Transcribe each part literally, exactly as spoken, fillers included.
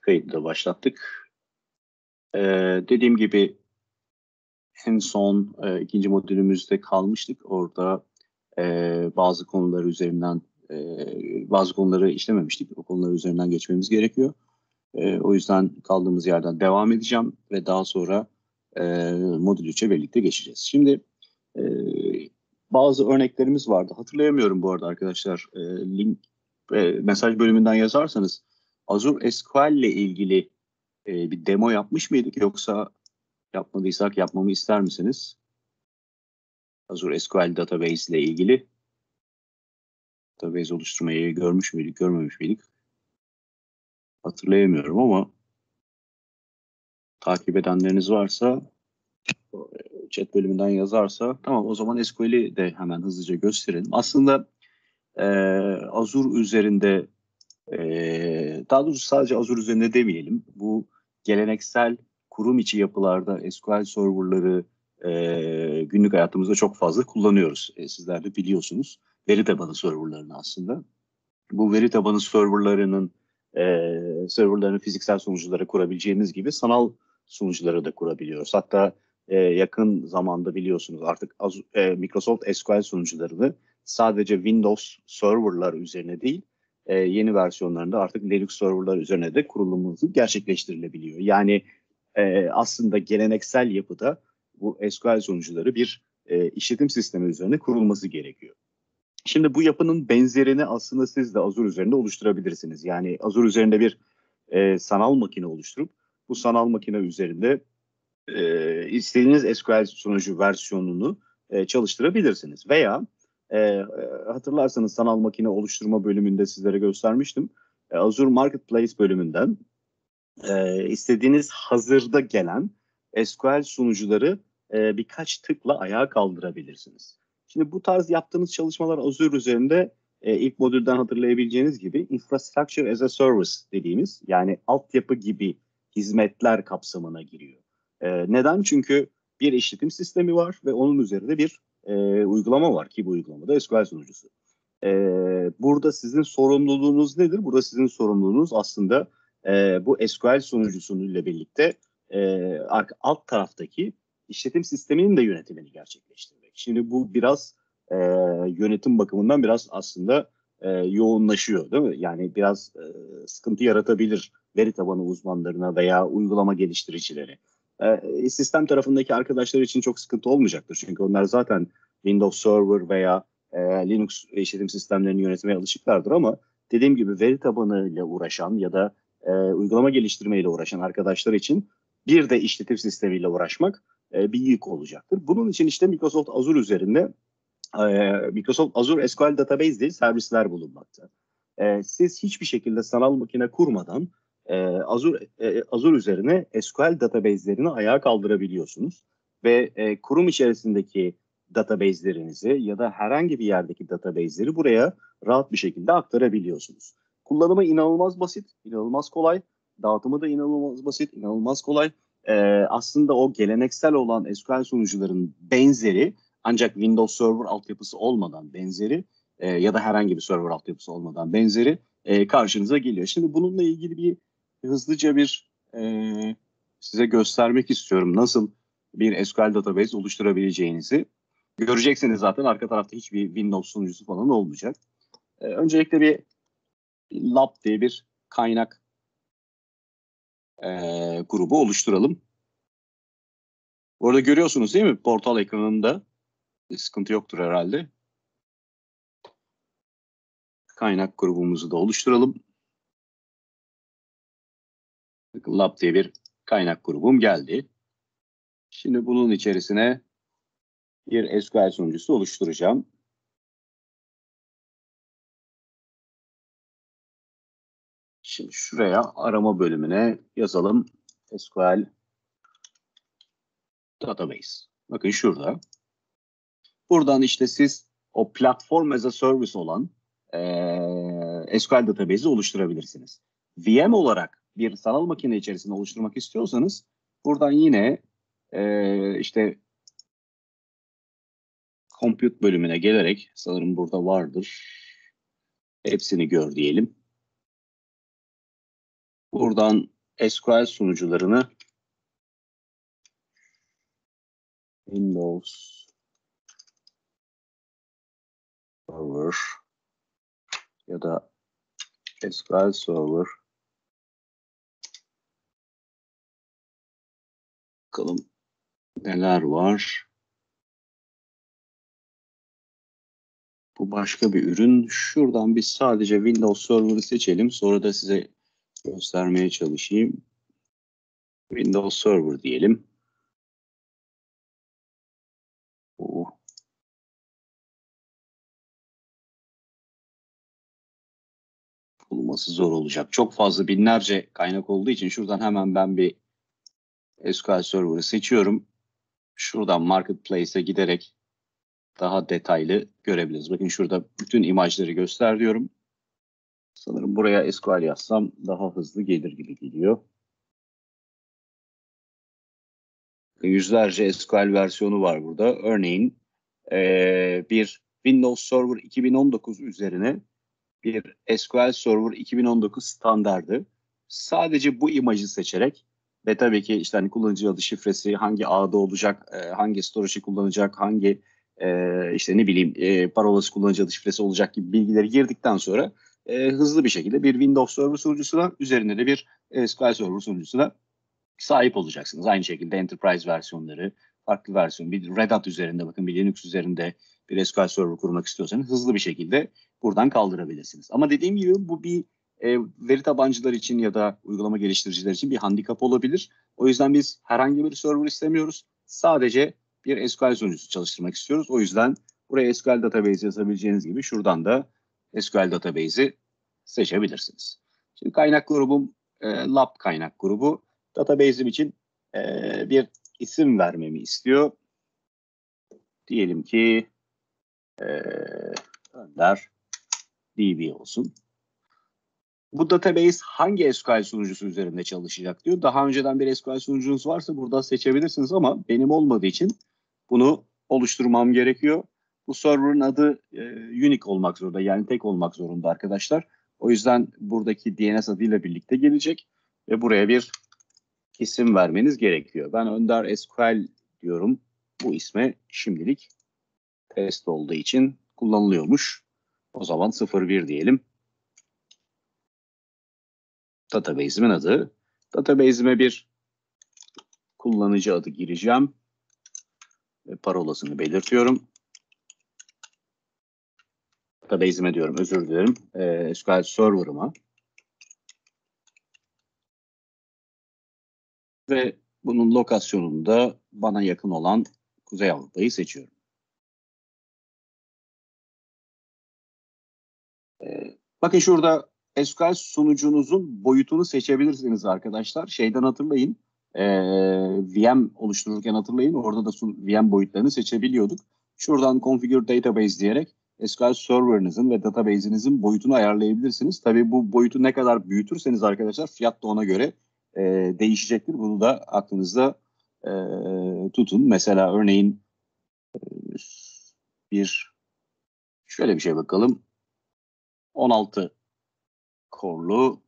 Kayıtı da başlattık. Ee, dediğim gibi en son e, ikinci modülümüzde kalmıştık. Orada e, bazı konular üzerinden e, bazı konuları işlememiştik. O konular üzerinden geçmemiz gerekiyor. E, o yüzden kaldığımız yerden devam edeceğim ve daha sonra e, modül üçe birlikte geçeceğiz. Şimdi e, bazı örneklerimiz vardı. Hatırlayamıyorum bu arada arkadaşlar. E, link e, mesaj bölümünden yazarsanız Azure S Q L ile ilgili e, bir demo yapmış mıydık, yoksa yapmadıysak yapmamı ister misiniz? Azure S Q L Database ile ilgili database oluşturmayı görmüş müydük, görmemiş miydik? Hatırlayamıyorum ama takip edenleriniz varsa, chat bölümünden yazarsa tamam, o zaman S Q L'i de hemen hızlıca gösterelim. Aslında e, Azure üzerinde e, daha doğrusu sadece Azure üzerinde demeyelim. Bu geleneksel kurum içi yapılarda S Q L serverları e, günlük hayatımızda çok fazla kullanıyoruz. E, sizler de biliyorsunuz. Veri tabanı serverlarını aslında. Bu veri tabanı serverlarının e, serverlarını fiziksel sunuculara kurabileceğimiz gibi sanal sunucuları da kurabiliyoruz. Hatta e, yakın zamanda biliyorsunuz artık Az- e, Microsoft S Q L sunucularını sadece Windows serverlar üzerine değil, e, yeni versiyonlarında artık Linux serverlar üzerine de kurulumuzu gerçekleştirilebiliyor. Yani e, aslında geleneksel yapıda bu S Q L sunucuları bir e, işletim sistemi üzerine kurulması gerekiyor. Şimdi bu yapının benzerini aslında siz de Azure üzerinde oluşturabilirsiniz. Yani Azure üzerinde bir e, sanal makine oluşturup bu sanal makine üzerinde e, istediğiniz S Q L sunucu versiyonunu e, çalıştırabilirsiniz. Veya e, e, hatırlarsanız sanal makine oluşturma bölümünde sizlere göstermiştim. E, Azure Marketplace bölümünden e, istediğiniz hazırda gelen S Q L sunucuları e, birkaç tıkla ayağa kaldırabilirsiniz. Şimdi bu tarz yaptığınız çalışmalar Azure üzerinde e, ilk modülden hatırlayabileceğiniz gibi Infrastructure as a Service dediğimiz, yani altyapı gibi hizmetler kapsamına giriyor. E, neden? Çünkü bir işletim sistemi var ve onun üzerinde bir e, uygulama var ki bu uygulamada S Q L sunucusu. E, burada sizin sorumluluğunuz nedir? Burada sizin sorumluluğunuz aslında e, bu S Q L sunucusunuyla birlikte e, alt taraftaki işletim sisteminin de yönetimini gerçekleştirmek. Şimdi bu biraz e, yönetim bakımından biraz aslında e, yoğunlaşıyor, değil mi? Yani biraz e, sıkıntı yaratabilir veri tabanı uzmanlarına veya uygulama geliştiricileri. E, sistem tarafındaki arkadaşlar için çok sıkıntı olmayacaktır. Çünkü onlar zaten Windows Server veya e, Linux işletim sistemlerini yönetmeye alışıklardır, ama dediğim gibi veri tabanıyla uğraşan ya da e, uygulama geliştirmeyle uğraşan arkadaşlar için bir de işletim sistemiyle uğraşmak e, bir yük olacaktır. Bunun için işte Microsoft Azure üzerinde e, Microsoft Azure S Q L Database diye servisler bulunmakta. E, siz hiçbir şekilde sanal makine kurmadan e, Azure, e, Azure üzerine S Q L database'lerini ayağa kaldırabiliyorsunuz. Ve e, kurum içerisindeki database'lerinizi ya da herhangi bir yerdeki database'leri buraya rahat bir şekilde aktarabiliyorsunuz. Kullanımı inanılmaz basit, inanılmaz kolay. Dağıtımı da inanılmaz basit, inanılmaz kolay. Ee, aslında o geleneksel olan S Q L sunucuların benzeri, ancak Windows Server altyapısı olmadan benzeri e, ya da herhangi bir server altyapısı olmadan benzeri e, karşınıza geliyor. Şimdi bununla ilgili bir hızlıca bir e, size göstermek istiyorum. Nasıl bir S Q L database oluşturabileceğinizi. Göreceksiniz zaten arka tarafta hiçbir Windows sunucusu falan olmayacak. E, öncelikle bir Lab diye bir kaynak e, grubu oluşturalım. Orada görüyorsunuz değil mi? Portal ekranında bir sıkıntı yoktur herhalde. Kaynak grubumuzu da oluşturalım. Lab diye bir kaynak grubum geldi. Şimdi bunun içerisine bir S Q L sunucusu oluşturacağım. Şimdi şuraya arama bölümüne yazalım S Q L Database. Bakın şurada. Buradan işte siz o platform as a service olan e, S Q L database'i oluşturabilirsiniz. V M olarak bir sanal makine içerisinde oluşturmak istiyorsanız buradan yine e, işte compute bölümüne gelerek, sanırım burada vardır, hepsini gör diyelim. Buradan S Q L sunucularını Windows Server ya da S Q L Server bakalım neler var. Bu başka bir ürün. Şuradan biz sadece Windows Server'ı seçelim. Sonra da size göstermeye çalışayım. Windows Server diyelim. Oh. Bulması zor olacak. Çok fazla binlerce kaynak olduğu için şuradan hemen ben bir S Q L Server'ı seçiyorum. Şuradan Marketplace'e giderek daha detaylı görebiliriz. Bakın şurada bütün imajları göster diyorum. Sanırım buraya S Q L yazsam daha hızlı gelir gibi geliyor. Yüzlerce S Q L versiyonu var burada. Örneğin ee, bir Windows Server iki bin on dokuz üzerine bir S Q L Server iki bin on dokuz standardı. Sadece bu imajı seçerek ve tabii ki işte hani kullanıcı adı şifresi hangi ağda olacak, e, hangi storage'ı kullanacak, hangi e, işte ne bileyim e, parolası kullanıcı adı şifresi olacak gibi bilgileri girdikten sonra e, hızlı bir şekilde bir Windows Server sunucusuna üzerinde de bir S Q L Server sunucusuna sahip olacaksınız. Aynı şekilde Enterprise versiyonları, farklı versiyon, bir Red Hat üzerinde bakın bir Linux üzerinde bir S Q L Server kurmak istiyorsanız hızlı bir şekilde buradan kaldırabilirsiniz. Ama dediğim gibi bu bir e, veri tabancılar için ya da uygulama geliştiriciler için bir handikap olabilir. O yüzden biz herhangi bir server istemiyoruz. Sadece bir S Q L sunucusu çalıştırmak istiyoruz. O yüzden buraya S Q L Database yazabileceğiniz gibi şuradan da S Q L Database'i seçebilirsiniz. Şimdi kaynak grubum e, Lab kaynak grubu. Database'im için e, bir isim vermemi istiyor. Diyelim ki e, Önder D B olsun. Bu database hangi S Q L sunucusu üzerinde çalışacak diyor. Daha önceden bir S Q L sunucunuz varsa burada seçebilirsiniz ama benim olmadığı için bunu oluşturmam gerekiyor. Bu server'ın adı e, unique olmak zorunda, yani tek olmak zorunda arkadaşlar. O yüzden buradaki D N S adıyla birlikte gelecek ve buraya bir isim vermeniz gerekiyor. Ben Önder S Q L diyorum. Bu isme şimdilik test olduğu için kullanılıyormuş. O zaman sıfır bir diyelim. Database'imin adı. Database'ime bir kullanıcı adı gireceğim. Ve parolasını belirtiyorum. Database'ime diyorum, özür dilerim. Ee, S Q L Server'ıma. Ve bunun lokasyonunda bana yakın olan Kuzey Avrupa'yı seçiyorum. Ee, bakın şurada S Q L sunucunuzun boyutunu seçebilirsiniz arkadaşlar. Şeyden hatırlayın. E, V M oluştururken hatırlayın. Orada da V M boyutlarını seçebiliyorduk. Şuradan Configure Database diyerek S Q L Server'ınızın ve database'inizin boyutunu ayarlayabilirsiniz. Tabii bu boyutu ne kadar büyütürseniz arkadaşlar fiyat da ona göre e, değişecektir. Bunu da aklınızda e, tutun. Mesela örneğin e, bir şöyle bir şey bakalım. on altı korlu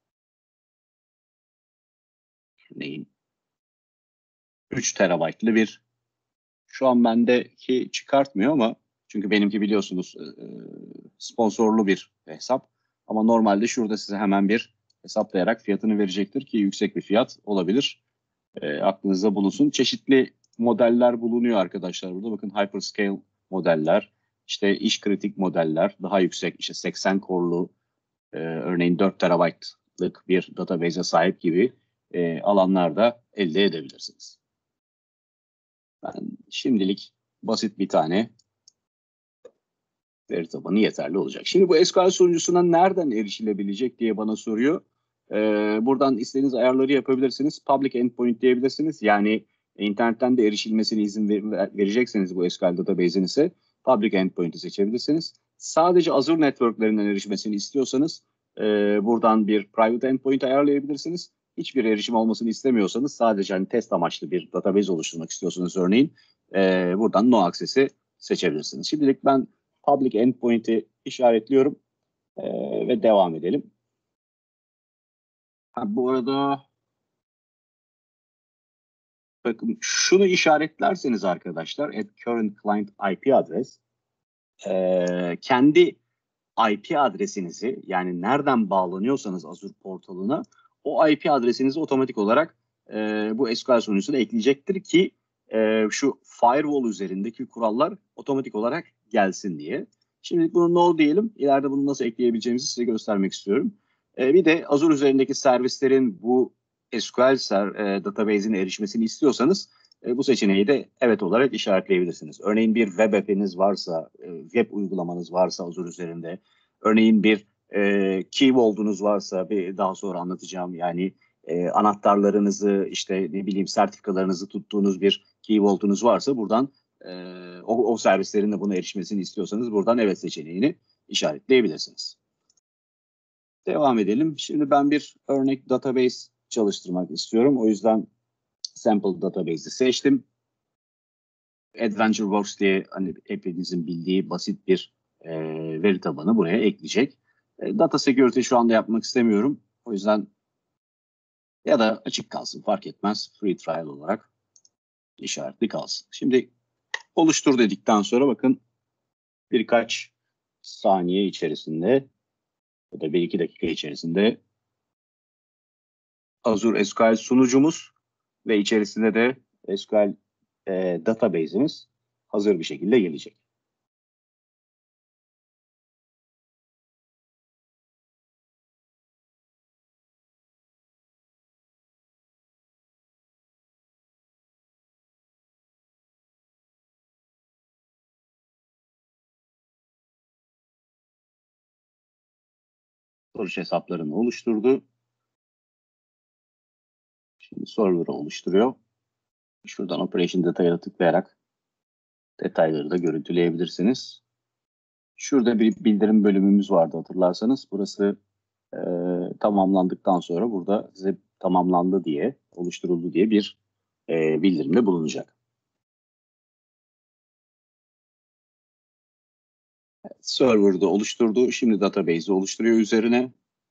neyin üç terabaytlı bir, şu an bendeki çıkartmıyor ama çünkü benimki biliyorsunuz e, sponsorlu bir hesap, ama normalde şurada size hemen bir hesaplayarak fiyatını verecektir ki yüksek bir fiyat olabilir. E, aklınızda bulunsun. Çeşitli modeller bulunuyor arkadaşlar burada. Bakın hyperscale modeller, işte iş kritik modeller, daha yüksek işte seksen korlu e, örneğin dört terabaytlık bir database'e sahip gibi e, alanlarda elde edebilirsiniz. Ben şimdilik basit bir tane veri tabanı yeterli olacak. Şimdi bu S Q L sunucusuna nereden erişilebilecek diye bana soruyor. Ee, buradan istediğiniz ayarları yapabilirsiniz. Public endpoint diyebilirsiniz. Yani internetten de erişilmesine izin ver, verecekseniz bu S Q L database'inize public endpoint'i seçebilirsiniz. Sadece Azure network'lerinden erişmesini istiyorsanız e, buradan bir private endpoint ayarlayabilirsiniz. Hiçbir erişim olmasını istemiyorsanız, sadece hani test amaçlı bir database oluşturmak istiyorsanız örneğin e, buradan no access'i seçebilirsiniz. Şimdilik ben public endpoint'i işaretliyorum e, ve devam edelim. Ha, bu arada Bakın şunu işaretlerseniz arkadaşlar, at current client I P address, e, kendi I P adresinizi, yani nereden bağlanıyorsanız Azure portalına, o I P adresinizi otomatik olarak e, bu S Q L sunucusuna ekleyecektir ki e, şu firewall üzerindeki kurallar otomatik olarak gelsin diye. Şimdi bunu no diyelim. İleride bunu nasıl ekleyebileceğimizi size göstermek istiyorum. E, bir de Azure üzerindeki servislerin bu S Q L ser, e, database'ine erişmesini istiyorsanız e, bu seçeneği de evet olarak işaretleyebilirsiniz. Örneğin bir web app'iniz varsa, e, web uygulamanız varsa Azure üzerinde, örneğin bir e, key vault'unuz varsa, bir daha sonra anlatacağım, yani e, anahtarlarınızı, işte ne bileyim sertifikalarınızı tuttuğunuz bir key vault'unuz varsa, buradan e, o, o servislerin de buna erişmesini istiyorsanız buradan evet seçeneğini işaretleyebilirsiniz. Devam edelim. Şimdi ben bir örnek database çalıştırmak istiyorum. O yüzden sample database'i seçtim. AdventureWorks diye, hani hepinizin bildiği basit bir e, veri tabanı buraya ekleyecek. E, data security şu anda yapmak istemiyorum. O yüzden, ya da açık kalsın fark etmez. Free trial olarak işaretli kalsın. Şimdi oluştur dedikten sonra bakın birkaç saniye içerisinde ya da bir iki dakika içerisinde Azure S Q L sunucumuz ve içerisinde de S Q L e, database'imiz hazır bir şekilde gelecek. Storage hesaplarını oluşturdu. Şimdi server'ı oluşturuyor. Şuradan Operation Detay'a tıklayarak detayları da görüntüleyebilirsiniz. Şurada bir bildirim bölümümüz vardı hatırlarsanız. Burası e, tamamlandıktan sonra burada size tamamlandı diye, oluşturuldu diye bir e, bildirimde bulunacak. Evet, server'da oluşturdu. Şimdi database'i oluşturuyor üzerine.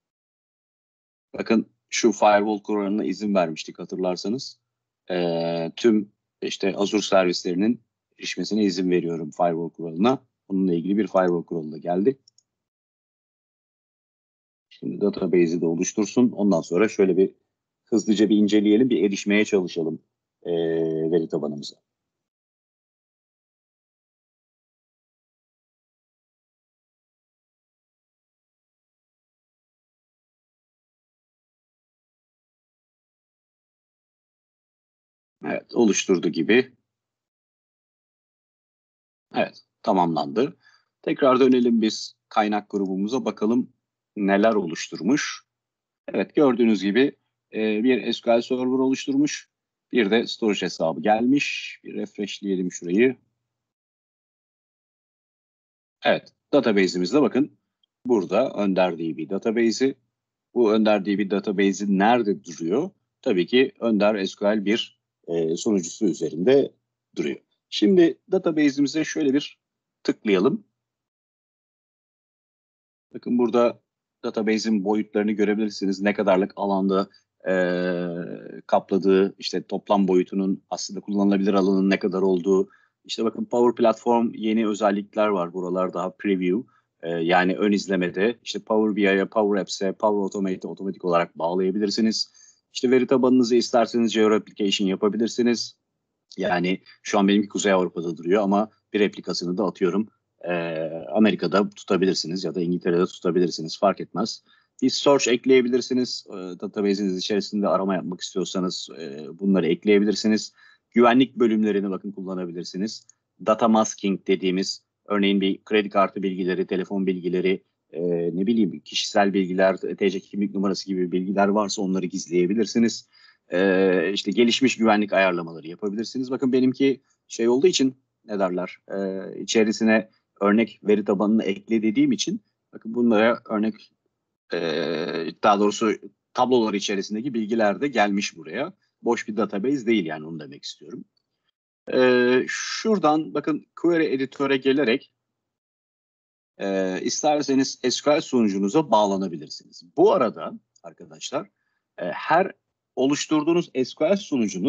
Bakın şu firewall kuralına izin vermiştik hatırlarsanız. E, tüm işte Azure servislerinin erişmesine izin veriyorum firewall kuralına. Bununla ilgili bir firewall kuralı da geldi. Şimdi database'i de oluştursun. Ondan sonra şöyle bir hızlıca bir inceleyelim, bir erişmeye çalışalım e, veri tabanımıza. Evet, oluşturdu gibi. Evet, tamamlandı. Tekrar dönelim biz kaynak grubumuza, bakalım neler oluşturmuş. Evet, gördüğünüz gibi e, bir S Q L Server oluşturmuş. Bir de storage hesabı gelmiş. Bir refreshleyelim şurayı. Evet, database'imizde bakın burada ÖnderDB database'i. Bu ÖnderDB database'i nerede duruyor? Tabii ki Önder S Q L bir e, sunucusu üzerinde duruyor. Şimdi database'imize şöyle bir tıklayalım. Bakın burada database'in boyutlarını görebilirsiniz. Ne kadarlık alanda e, kapladığı, işte toplam boyutunun, aslında kullanılabilir alanın ne kadar olduğu. İşte bakın Power Platform yeni özellikler var. Buralar daha preview. E, yani ön izlemede işte Power B I'ye, Power Apps'e, Power Automate'e otomatik olarak bağlayabilirsiniz. İşte veri tabanınızı isterseniz geo-replication yapabilirsiniz. Yani şu an benimki Kuzey Avrupa'da duruyor ama bir replikasını da atıyorum e, Amerika'da tutabilirsiniz ya da İngiltere'de tutabilirsiniz, fark etmez. Bir search ekleyebilirsiniz. E, database'iniz içerisinde arama yapmak istiyorsanız e, bunları ekleyebilirsiniz. Güvenlik bölümlerini bakın kullanabilirsiniz. Data masking dediğimiz, örneğin bir kredi kartı bilgileri, telefon bilgileri, e, ne bileyim kişisel bilgiler, T C kimlik numarası gibi bilgiler varsa onları gizleyebilirsiniz. Ee, işte gelişmiş güvenlik ayarlamaları yapabilirsiniz. Bakın benimki şey olduğu için, ne derler, e, içerisine örnek veri tabanını ekle dediğim için, bakın bunlara örnek, e, daha doğrusu tablolar içerisindeki bilgiler de gelmiş buraya. Boş bir database değil, yani onu demek istiyorum. E, şuradan bakın query editöre gelerek e, isterseniz S Q L sunucunuza bağlanabilirsiniz. Bu arada arkadaşlar, e, her oluşturduğunuz S Q L sunucunun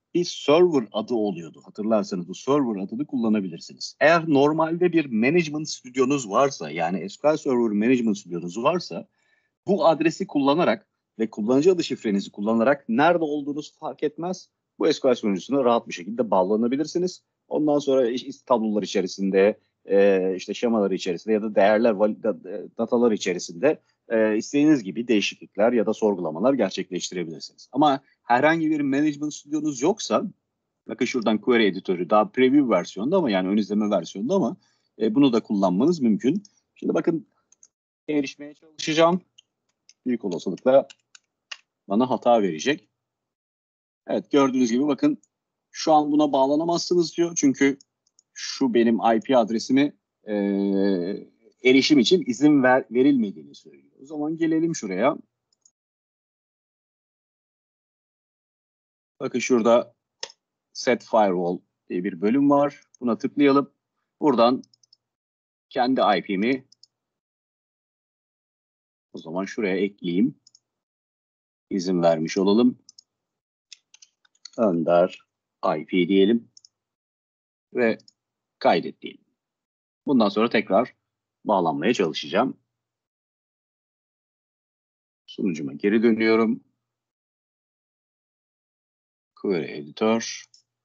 bir server adı oluyordu. Hatırlarsanız bu server adını kullanabilirsiniz. Eğer normalde bir management stüdyonuz varsa, yani S Q L Server Management stüdyonuz varsa, bu adresi kullanarak ve kullanıcı adı şifrenizi kullanarak nerede olduğunuz fark etmez. Bu S Q L sunucusuna rahat bir şekilde bağlanabilirsiniz. Ondan sonra işte tablolar içerisinde, e, işte şemaları içerisinde ya da değerler, datalar içerisinde e, istediğiniz gibi değişiklikler ya da sorgulamalar gerçekleştirebilirsiniz. Ama herhangi bir management stüdyonuz yoksa, bakın şuradan query editörü daha preview versiyonda ama yani ön izleme versiyonda ama e, bunu da kullanmanız mümkün. Şimdi bakın erişmeye çalışacağım. Büyük olasılıkla bana hata verecek. Evet, gördüğünüz gibi bakın şu an buna bağlanamazsınız diyor. Çünkü şu benim I P adresimi e, erişim için izin ver, verilmediğini söylüyor. O zaman gelelim şuraya. Bakın şurada Set Firewall diye bir bölüm var. Buna tıklayalım. Buradan kendi I P'mi o zaman şuraya ekleyeyim. İzin vermiş olalım. Önder I P diyelim. Ve kaydet diyelim. Bundan sonra tekrar bağlanmaya çalışacağım. Sunucuma geri dönüyorum. Query Editor.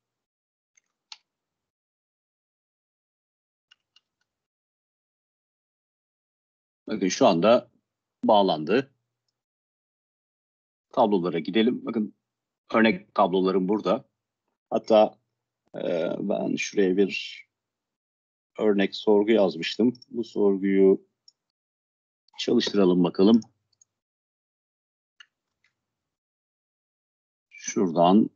Bakın şu anda bağlandı. Tablolara gidelim. Bakın örnek tablolarım burada. Hatta e, ben şuraya bir örnek sorgu yazmıştım. Bu sorguyu çalıştıralım bakalım. Şuradan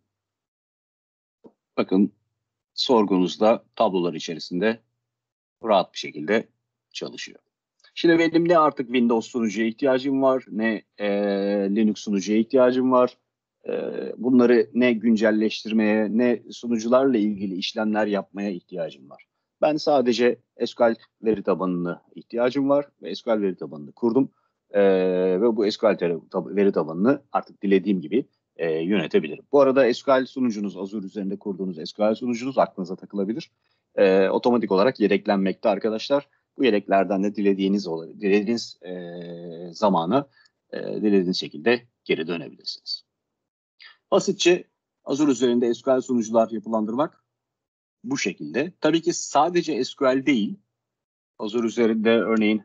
bakın sorgunuzda tablolar içerisinde rahat bir şekilde çalışıyor. Şimdi benim ne artık Windows sunucuya ihtiyacım var, ne e, Linux sunucuya ihtiyacım var. E, bunları ne güncelleştirmeye, ne sunucularla ilgili işlemler yapmaya ihtiyacım var. Ben sadece S Q L veri tabanına ihtiyacım var ve S Q L veri tabanını kurdum. E, ve bu S Q L veri tabanını artık dilediğim gibi e, yönetebilirim. Bu arada S Q L sunucunuz, Azure üzerinde kurduğunuz S Q L sunucunuz aklınıza takılabilir. E, otomatik olarak yedeklenmekte arkadaşlar. Bu yedeklerden de dilediğiniz dilediğiniz e, zamana e, dilediğiniz şekilde geri dönebilirsiniz. Basitçe Azure üzerinde S Q L sunucular yapılandırmak bu şekilde. Tabii ki sadece S Q L değil, Azure üzerinde örneğin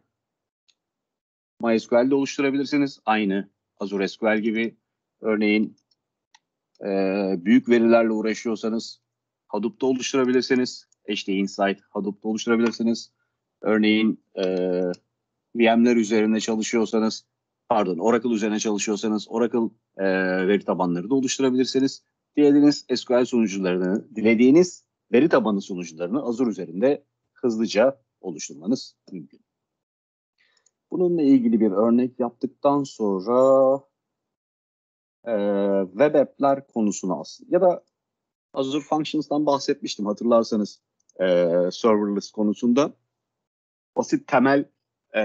MySQL de oluşturabilirsiniz. Aynı Azure S Q L gibi. Örneğin e, büyük verilerle uğraşıyorsanız Hadoop'ta oluşturabilirsiniz. H D Insight Hadoop'ta oluşturabilirsiniz. Örneğin e, V M'ler üzerinde çalışıyorsanız, pardon Oracle üzerine çalışıyorsanız Oracle e, veri tabanları da oluşturabilirsiniz. Dilediğiniz S Q L sunucularını, dilediğiniz veri tabanı sunucularını Azure üzerinde hızlıca oluşturmanız mümkün. Bununla ilgili bir örnek yaptıktan sonra e, web app'ler konusunu aslında ya da Azure Functions'tan bahsetmiştim hatırlarsanız e, serverless konusunda. Basit temel e,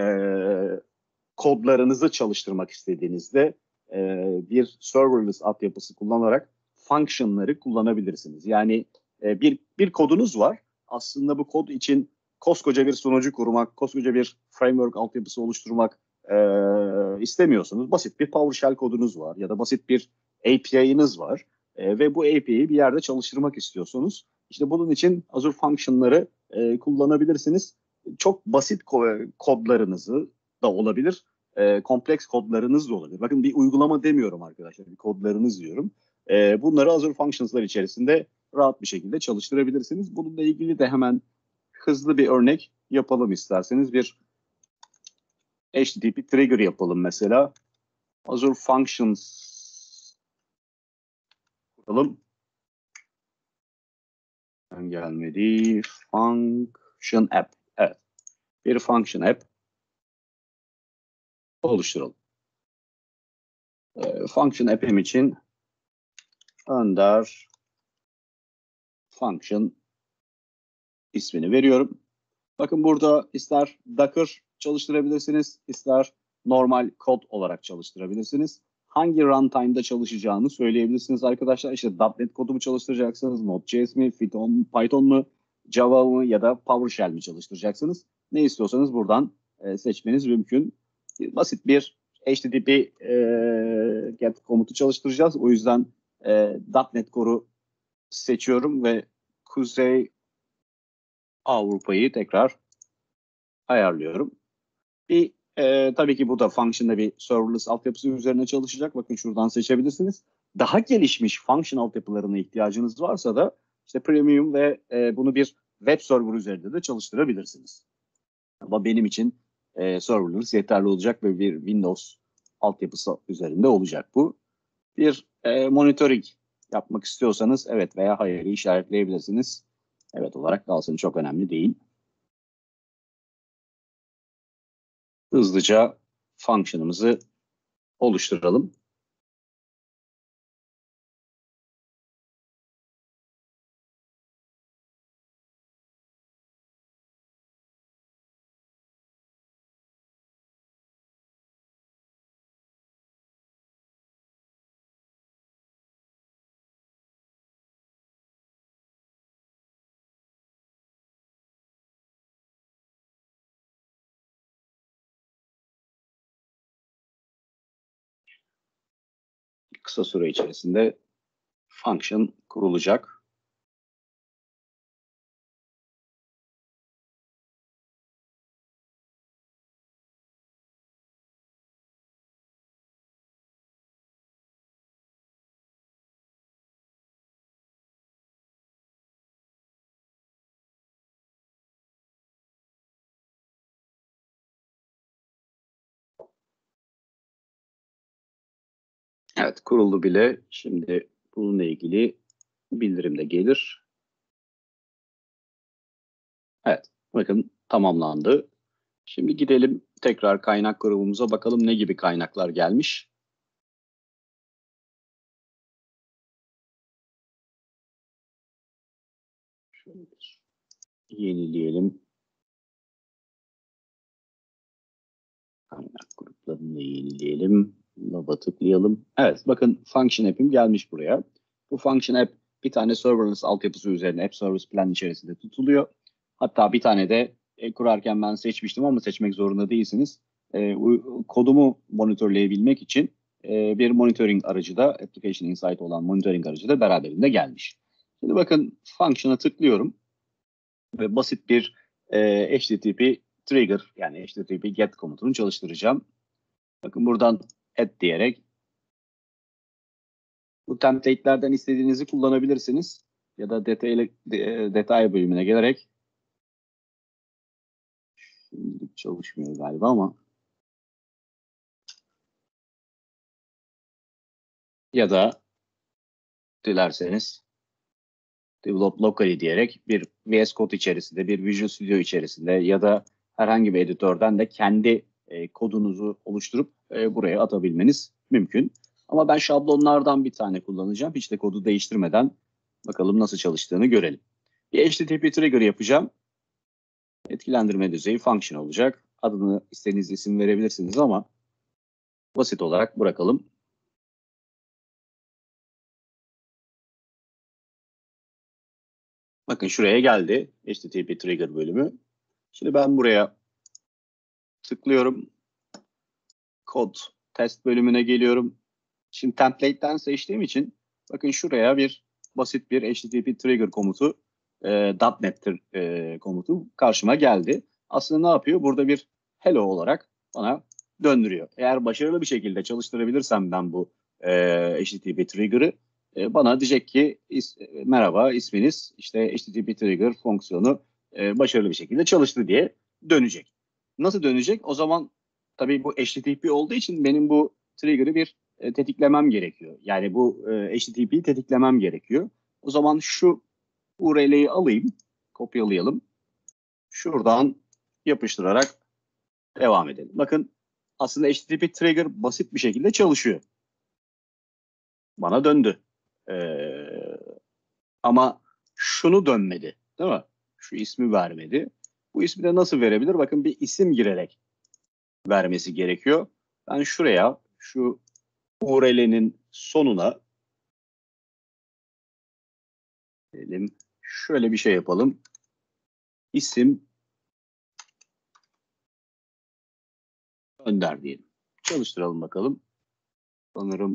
kodlarınızı çalıştırmak istediğinizde e, bir serverless altyapısı kullanarak function'ları kullanabilirsiniz. Yani e, bir bir kodunuz var. Aslında bu kod için koskoca bir sunucu kurmak, koskoca bir framework altyapısı oluşturmak e, istemiyorsunuz. Basit bir PowerShell kodunuz var ya da basit bir A P I'niz var e, ve bu A P I'yi bir yerde çalıştırmak istiyorsunuz. İşte bunun için Azure Function'ları e, kullanabilirsiniz. Çok basit kodlarınızı da olabilir. E, kompleks kodlarınız da olabilir. Bakın bir uygulama demiyorum arkadaşlar. Bir kodlarınız diyorum. E, bunları Azure Functions'lar içerisinde rahat bir şekilde çalıştırabilirsiniz. Bununla ilgili de hemen hızlı bir örnek yapalım isterseniz. Bir H T T P trigger yapalım mesela. Azure Functions kuralım. Gelmedi. Function app. Evet. Bir function app oluşturalım. E, function app'im için Önder function ismini veriyorum. Bakın burada ister Docker çalıştırabilirsiniz, ister normal kod olarak çalıştırabilirsiniz. hangi runtime'da çalışacağını söyleyebilirsiniz arkadaşlar. İşte .nokta .NET kodu mu çalıştıracaksınız, Node.js mi, Python, Python mu, Java mı ya da PowerShell mi çalıştıracaksınız? Ne istiyorsanız buradan e, seçmeniz mümkün. Basit bir H T T P e, get komutu çalıştıracağız. O yüzden e, .nokta .NET Core'u seçiyorum ve Kuzey Avrupa'yı tekrar ayarlıyorum. Bir e, tabii ki bu da function'da bir serverless altyapısı üzerine çalışacak. Bakın şuradan seçebilirsiniz. Daha gelişmiş function altyapılarına ihtiyacınız varsa da işte premium ve e, bunu bir web server üzerinde de çalıştırabilirsiniz. Ama benim için e, serverless yeterli olacak ve bir Windows altyapısı üzerinde olacak bu. Bir e, monitoring yapmak istiyorsanız evet veya hayırı işaretleyebilirsiniz. Evet olarak kalsın, çok önemli değil. Hızlıca function'ımızı oluşturalım. Kısa süre içerisinde function kurulacak. Evet, kuruldu bile. Şimdi bununla ilgili bildirim de gelir. Evet, bakın tamamlandı. Şimdi gidelim tekrar kaynak grubumuza bakalım ne gibi kaynaklar gelmiş. Şöyle bir yenileyelim. Kaynak gruplarını yenileyelim. Lab'a tıklayalım. Evet, bakın Function App'im gelmiş buraya. Bu Function App bir tane serverless altyapısı üzerine App Service Plan içerisinde tutuluyor. Hatta bir tane de e, kurarken ben seçmiştim ama seçmek zorunda değilsiniz. E, kodumu monitörleyebilmek için e, bir monitoring aracı da, Application Insight olan monitoring aracı da beraberinde gelmiş. Şimdi bakın Function'a tıklıyorum ve basit bir e, H T T P trigger, yani H T T P get komutunu çalıştıracağım. Bakın buradan add diyerek bu template'lerden istediğinizi kullanabilirsiniz. Ya da detay, detay bölümüne gelerek, şimdilik çalışmıyor galiba ama, ya da dilerseniz develop locally diyerek bir V S Code içerisinde, bir Visual Studio içerisinde ya da herhangi bir editörden de kendi e, kodunuzu oluşturup e, buraya atabilmeniz mümkün. Ama ben şablonlardan bir tane kullanacağım. Hiç de kodu değiştirmeden bakalım nasıl çalıştığını görelim. Bir H T T P trigger yapacağım. Etkilendirme düzeyi function olacak. Adını istediğiniz isim verebilirsiniz ama basit olarak bırakalım. Bakın şuraya geldi H T T P trigger bölümü. Şimdi ben buraya tıklıyorum. Kod test bölümüne geliyorum. Şimdi template'ten seçtiğim için bakın şuraya bir basit bir H T T P trigger komutu, e, .nokta .NET e, komutu karşıma geldi. Aslında ne yapıyor? Burada bir hello olarak bana döndürüyor. Eğer başarılı bir şekilde çalıştırabilirsem ben bu e, H T T P trigger'ı, e, bana diyecek ki is, merhaba, isminiz işte H T T P trigger fonksiyonu e, başarılı bir şekilde çalıştı diye dönecek. Nasıl dönecek? O zaman tabii bu H T T P olduğu için benim bu trigger'ı bir e, tetiklemem gerekiyor. Yani bu e, H T T P'yi tetiklemem gerekiyor. O zaman şu U R L'yi alayım, kopyalayalım. Şuradan yapıştırarak devam edelim. Bakın aslında H T T P trigger basit bir şekilde çalışıyor. Bana döndü. Ee, ama şunu dönmedi, değil mi? Şu ismi vermedi. Bu ismi de nasıl verebilir? Bakın bir isim girerek vermesi gerekiyor. Ben şuraya şu U R L'nin sonuna diyelim, şöyle bir şey yapalım. İsim Önder diyelim. Çalıştıralım bakalım. Sanırım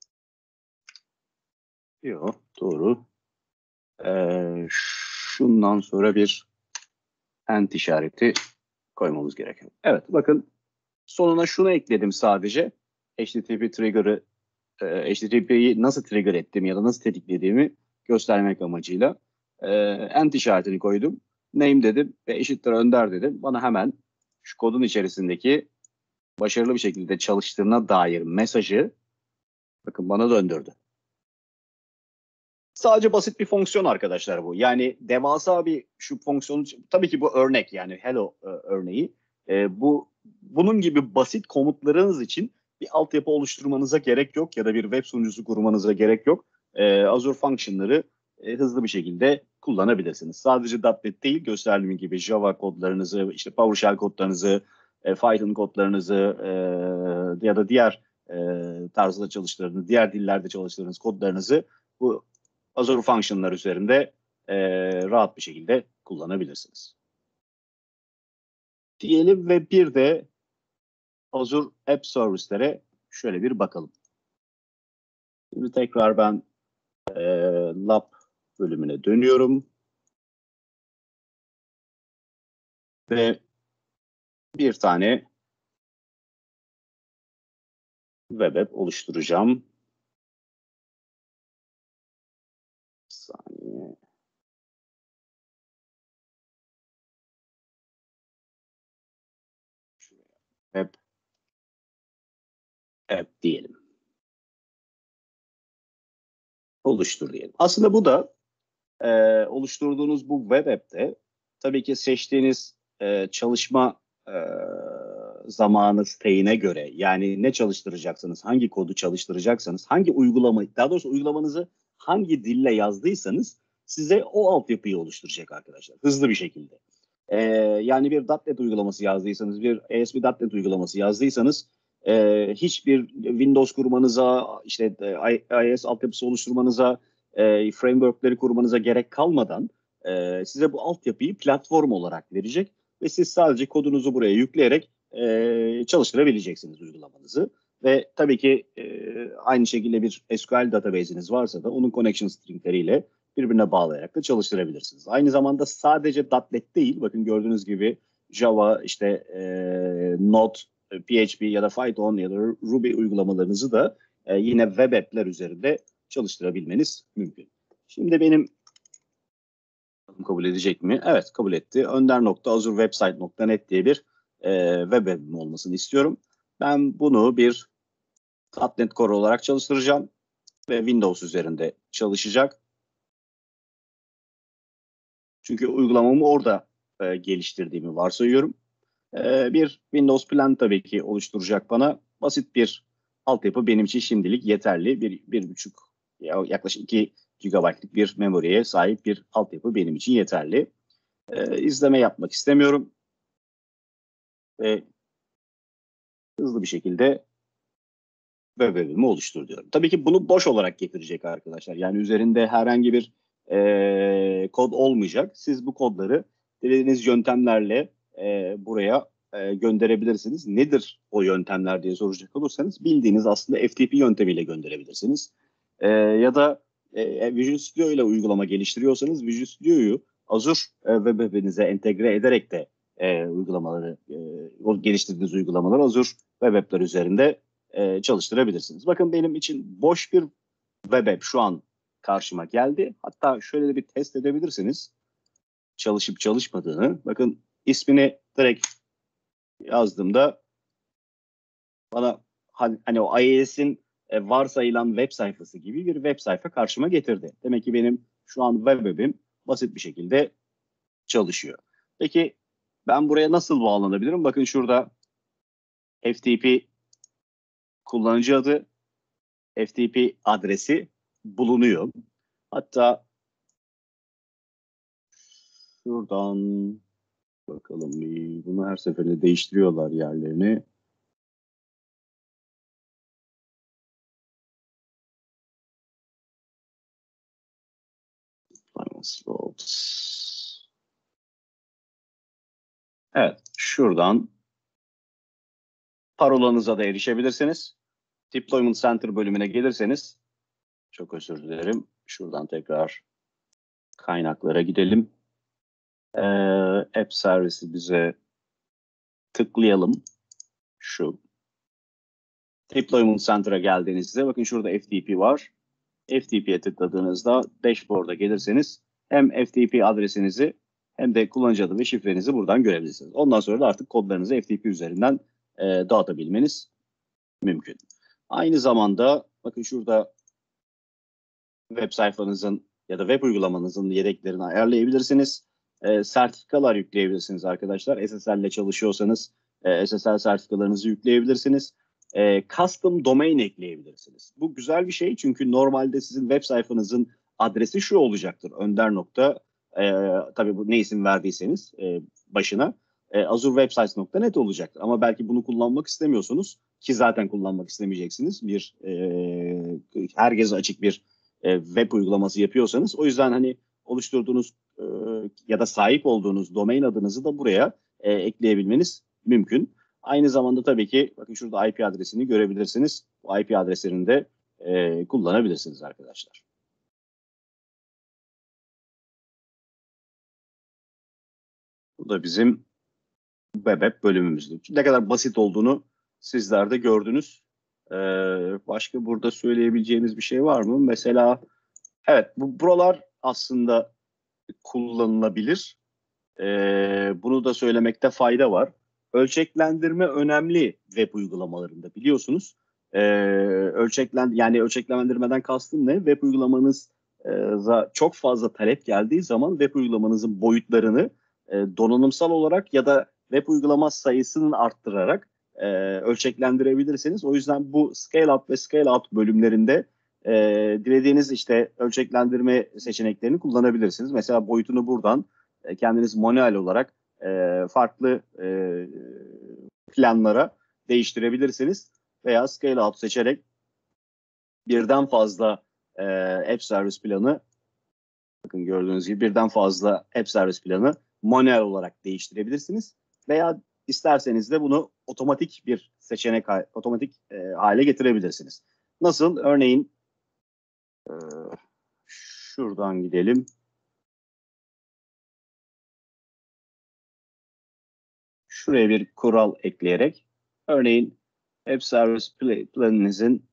yok, doğru. Ee, şundan sonra bir and işareti koymamız gerekiyor. Evet, bakın sonuna şunu ekledim sadece. H T T P trigger'ı, e, H T T P'yi nasıl trigger ettiğimi ya da nasıl tetiklediğimi göstermek amacıyla e, and işaretini koydum. Name dedim ve eşittir Önder dedim. Bana hemen şu kodun içerisindeki başarılı bir şekilde çalıştığına dair mesajı bakın bana döndürdü. Sadece basit bir fonksiyon arkadaşlar bu. Yani devasa bir şu fonksiyonu, tabii ki bu örnek, yani hello e, örneği. E, bu bunun gibi basit komutlarınız için bir altyapı oluşturmanıza gerek yok ya da bir web sunucusu kurmanıza gerek yok. E, Azure Function'ları e, hızlı bir şekilde kullanabilirsiniz. Sadece .nokta .NET değil, gösterdiğim gibi Java kodlarınızı, işte PowerShell kodlarınızı, e, Python kodlarınızı e, ya da diğer e, tarzda çalıştırdığınız, diğer dillerde çalıştırdığınız kodlarınızı bu Azure Function'lar üzerinde e, rahat bir şekilde kullanabilirsiniz. Diyelim ve bir de Azure App Service'lere şöyle bir bakalım. Şimdi tekrar ben e, Lab bölümüne dönüyorum. Ve bir tane web app oluşturacağım. Bir saniye. Web app diyelim. Oluştur diyelim. Aslında bu da e, oluşturduğunuz bu web app'te tabii ki seçtiğiniz e, çalışma e, zamanı steyine göre, yani ne çalıştıracaksınız, hangi kodu çalıştıracaksanız, hangi uygulama, daha doğrusu uygulamanızı hangi dille yazdıysanız size o altyapıyı oluşturacak arkadaşlar. Hızlı bir şekilde. Ee, yani bir .nokta .NET uygulaması yazdıysanız, bir A S P nokta .NET uygulaması yazdıysanız e, hiçbir Windows kurmanıza, işte e, iOS altyapısı oluşturmanıza, e, frameworkleri kurmanıza gerek kalmadan e, size bu altyapıyı platform olarak verecek ve siz sadece kodunuzu buraya yükleyerek e, çalıştırabileceksiniz uygulamanızı. Ve tabii ki e, aynı şekilde bir S Q L database'iniz varsa da onun connection stringleriyle birbirine bağlayarak da çalıştırabilirsiniz. Aynı zamanda sadece .nokta .NET değil, bakın gördüğünüz gibi Java, işte e, Node, P H P ya da Python ya da Ruby uygulamalarınızı da e, yine web app'ler üzerinde çalıştırabilmeniz mümkün. Şimdi benim kabul edecek mi? Evet, kabul etti. önder nokta azure website nokta net diye bir e, web app'im olmasını istiyorum. Ben bunu bir nokta .NET Core olarak çalıştıracağım ve Windows üzerinde çalışacak. Çünkü uygulamamı orada e, geliştirdiğimi varsayıyorum. E, bir Windows plan tabii ki oluşturacak bana. Basit bir altyapı benim için şimdilik yeterli. Bir, bir buçuk, yaklaşık iki gigabaytlık bir memoriye sahip bir altyapı benim için yeterli. E, izleme yapmak istemiyorum. Ve hızlı bir şekilde web app'imi oluştur diyorum. Tabii ki bunu boş olarak getirecek arkadaşlar. Yani üzerinde herhangi bir e, kod olmayacak. Siz bu kodları dilediğiniz yöntemlerle e, buraya e, gönderebilirsiniz. Nedir o yöntemler diye soracak olursanız, bildiğiniz aslında F T P yöntemiyle gönderebilirsiniz. E, ya da e, Visual Studio ile uygulama geliştiriyorsanız Visual Studio'yu Azure e, web app'inize entegre ederek de e, uygulamaları, e, o geliştirdiğiniz uygulamaları Azure web app'ler üzerinde e, çalıştırabilirsiniz. Bakın benim için boş bir web app şu an karşıma geldi. Hatta şöyle de bir test edebilirsiniz çalışıp çalışmadığını. Bakın ismini direkt yazdığımda bana hani o iOS'in e, varsayılan web sayfası gibi bir web sayfa karşıma getirdi. Demek ki benim şu an web app'im basit bir şekilde çalışıyor. Peki ben buraya nasıl bağlanabilirim? Bakın şurada F T P kullanıcı adı, F T P adresi bulunuyor. Hatta şuradan bakalım, bunu her seferinde değiştiriyorlar yerlerini. Slots. Evet, şuradan parolanıza da erişebilirsiniz. Deployment Center bölümüne gelirseniz, çok özür dilerim. Şuradan tekrar kaynaklara gidelim. Ee, App Service'i bize tıklayalım. Şu. Deployment Center'a geldiğinizde bakın şurada F T P var. F T P'ye tıkladığınızda dashboard'a gelirseniz hem F T P adresinizi hem de kullanıcı adı ve şifrenizi buradan görebilirsiniz. Ondan sonra da artık kodlarınızı F T P üzerinden e, dağıtabilmeniz mümkün. Aynı zamanda bakın şurada web sayfanızın ya da web uygulamanızın yedeklerini ayarlayabilirsiniz. E, sertifikalar yükleyebilirsiniz arkadaşlar. S S L ile çalışıyorsanız e, S S L sertifikalarınızı yükleyebilirsiniz. E, custom domain ekleyebilirsiniz. Bu güzel bir şey çünkü normalde sizin web sayfanızın adresi şu olacaktır. Önder nokta e, tabii bu ne isim verdiyseniz e, başına e, azurewebsites nokta net olacaktır. Ama belki bunu kullanmak istemiyorsunuz ki zaten kullanmak istemeyeceksiniz. Bir e, herkese açık bir e, web uygulaması yapıyorsanız o yüzden hani oluşturduğunuz e, ya da sahip olduğunuz domain adınızı da buraya e, ekleyebilmeniz mümkün. Aynı zamanda tabii ki bakın şurada I P adresini görebilirsiniz. Bu I P adreslerini de e, kullanabilirsiniz arkadaşlar. Bu da bizim web app bölümümüzdü. Ne kadar basit olduğunu sizler de gördünüz. Ee, başka burada söyleyebileceğimiz bir şey var mı? Mesela evet bu buralar aslında kullanılabilir. Ee, bunu da söylemekte fayda var. Ölçeklendirme önemli web uygulamalarında biliyorsunuz. Ee, ölçeklen yani ölçeklendirmeden kastım ne? Web uygulamanıza çok fazla talep geldiği zaman web uygulamanızın boyutlarını e, donanımsal olarak ya da web uygulama sayısını arttırarak e, ölçeklendirebilirsiniz. O yüzden bu scale up ve scale out bölümlerinde e, dilediğiniz işte ölçeklendirme seçeneklerini kullanabilirsiniz. Mesela boyutunu buradan e, kendiniz manuel olarak e, farklı e, planlara değiştirebilirsiniz. Veya scale out seçerek birden fazla e, app service planı bakın gördüğünüz gibi birden fazla app service planı manuel olarak değiştirebilirsiniz. Veya isterseniz de bunu otomatik bir seçenek otomatik e, hale getirebilirsiniz. Nasıl? Örneğin e, şuradan gidelim. Şuraya bir kural ekleyerek örneğin App Service planınızın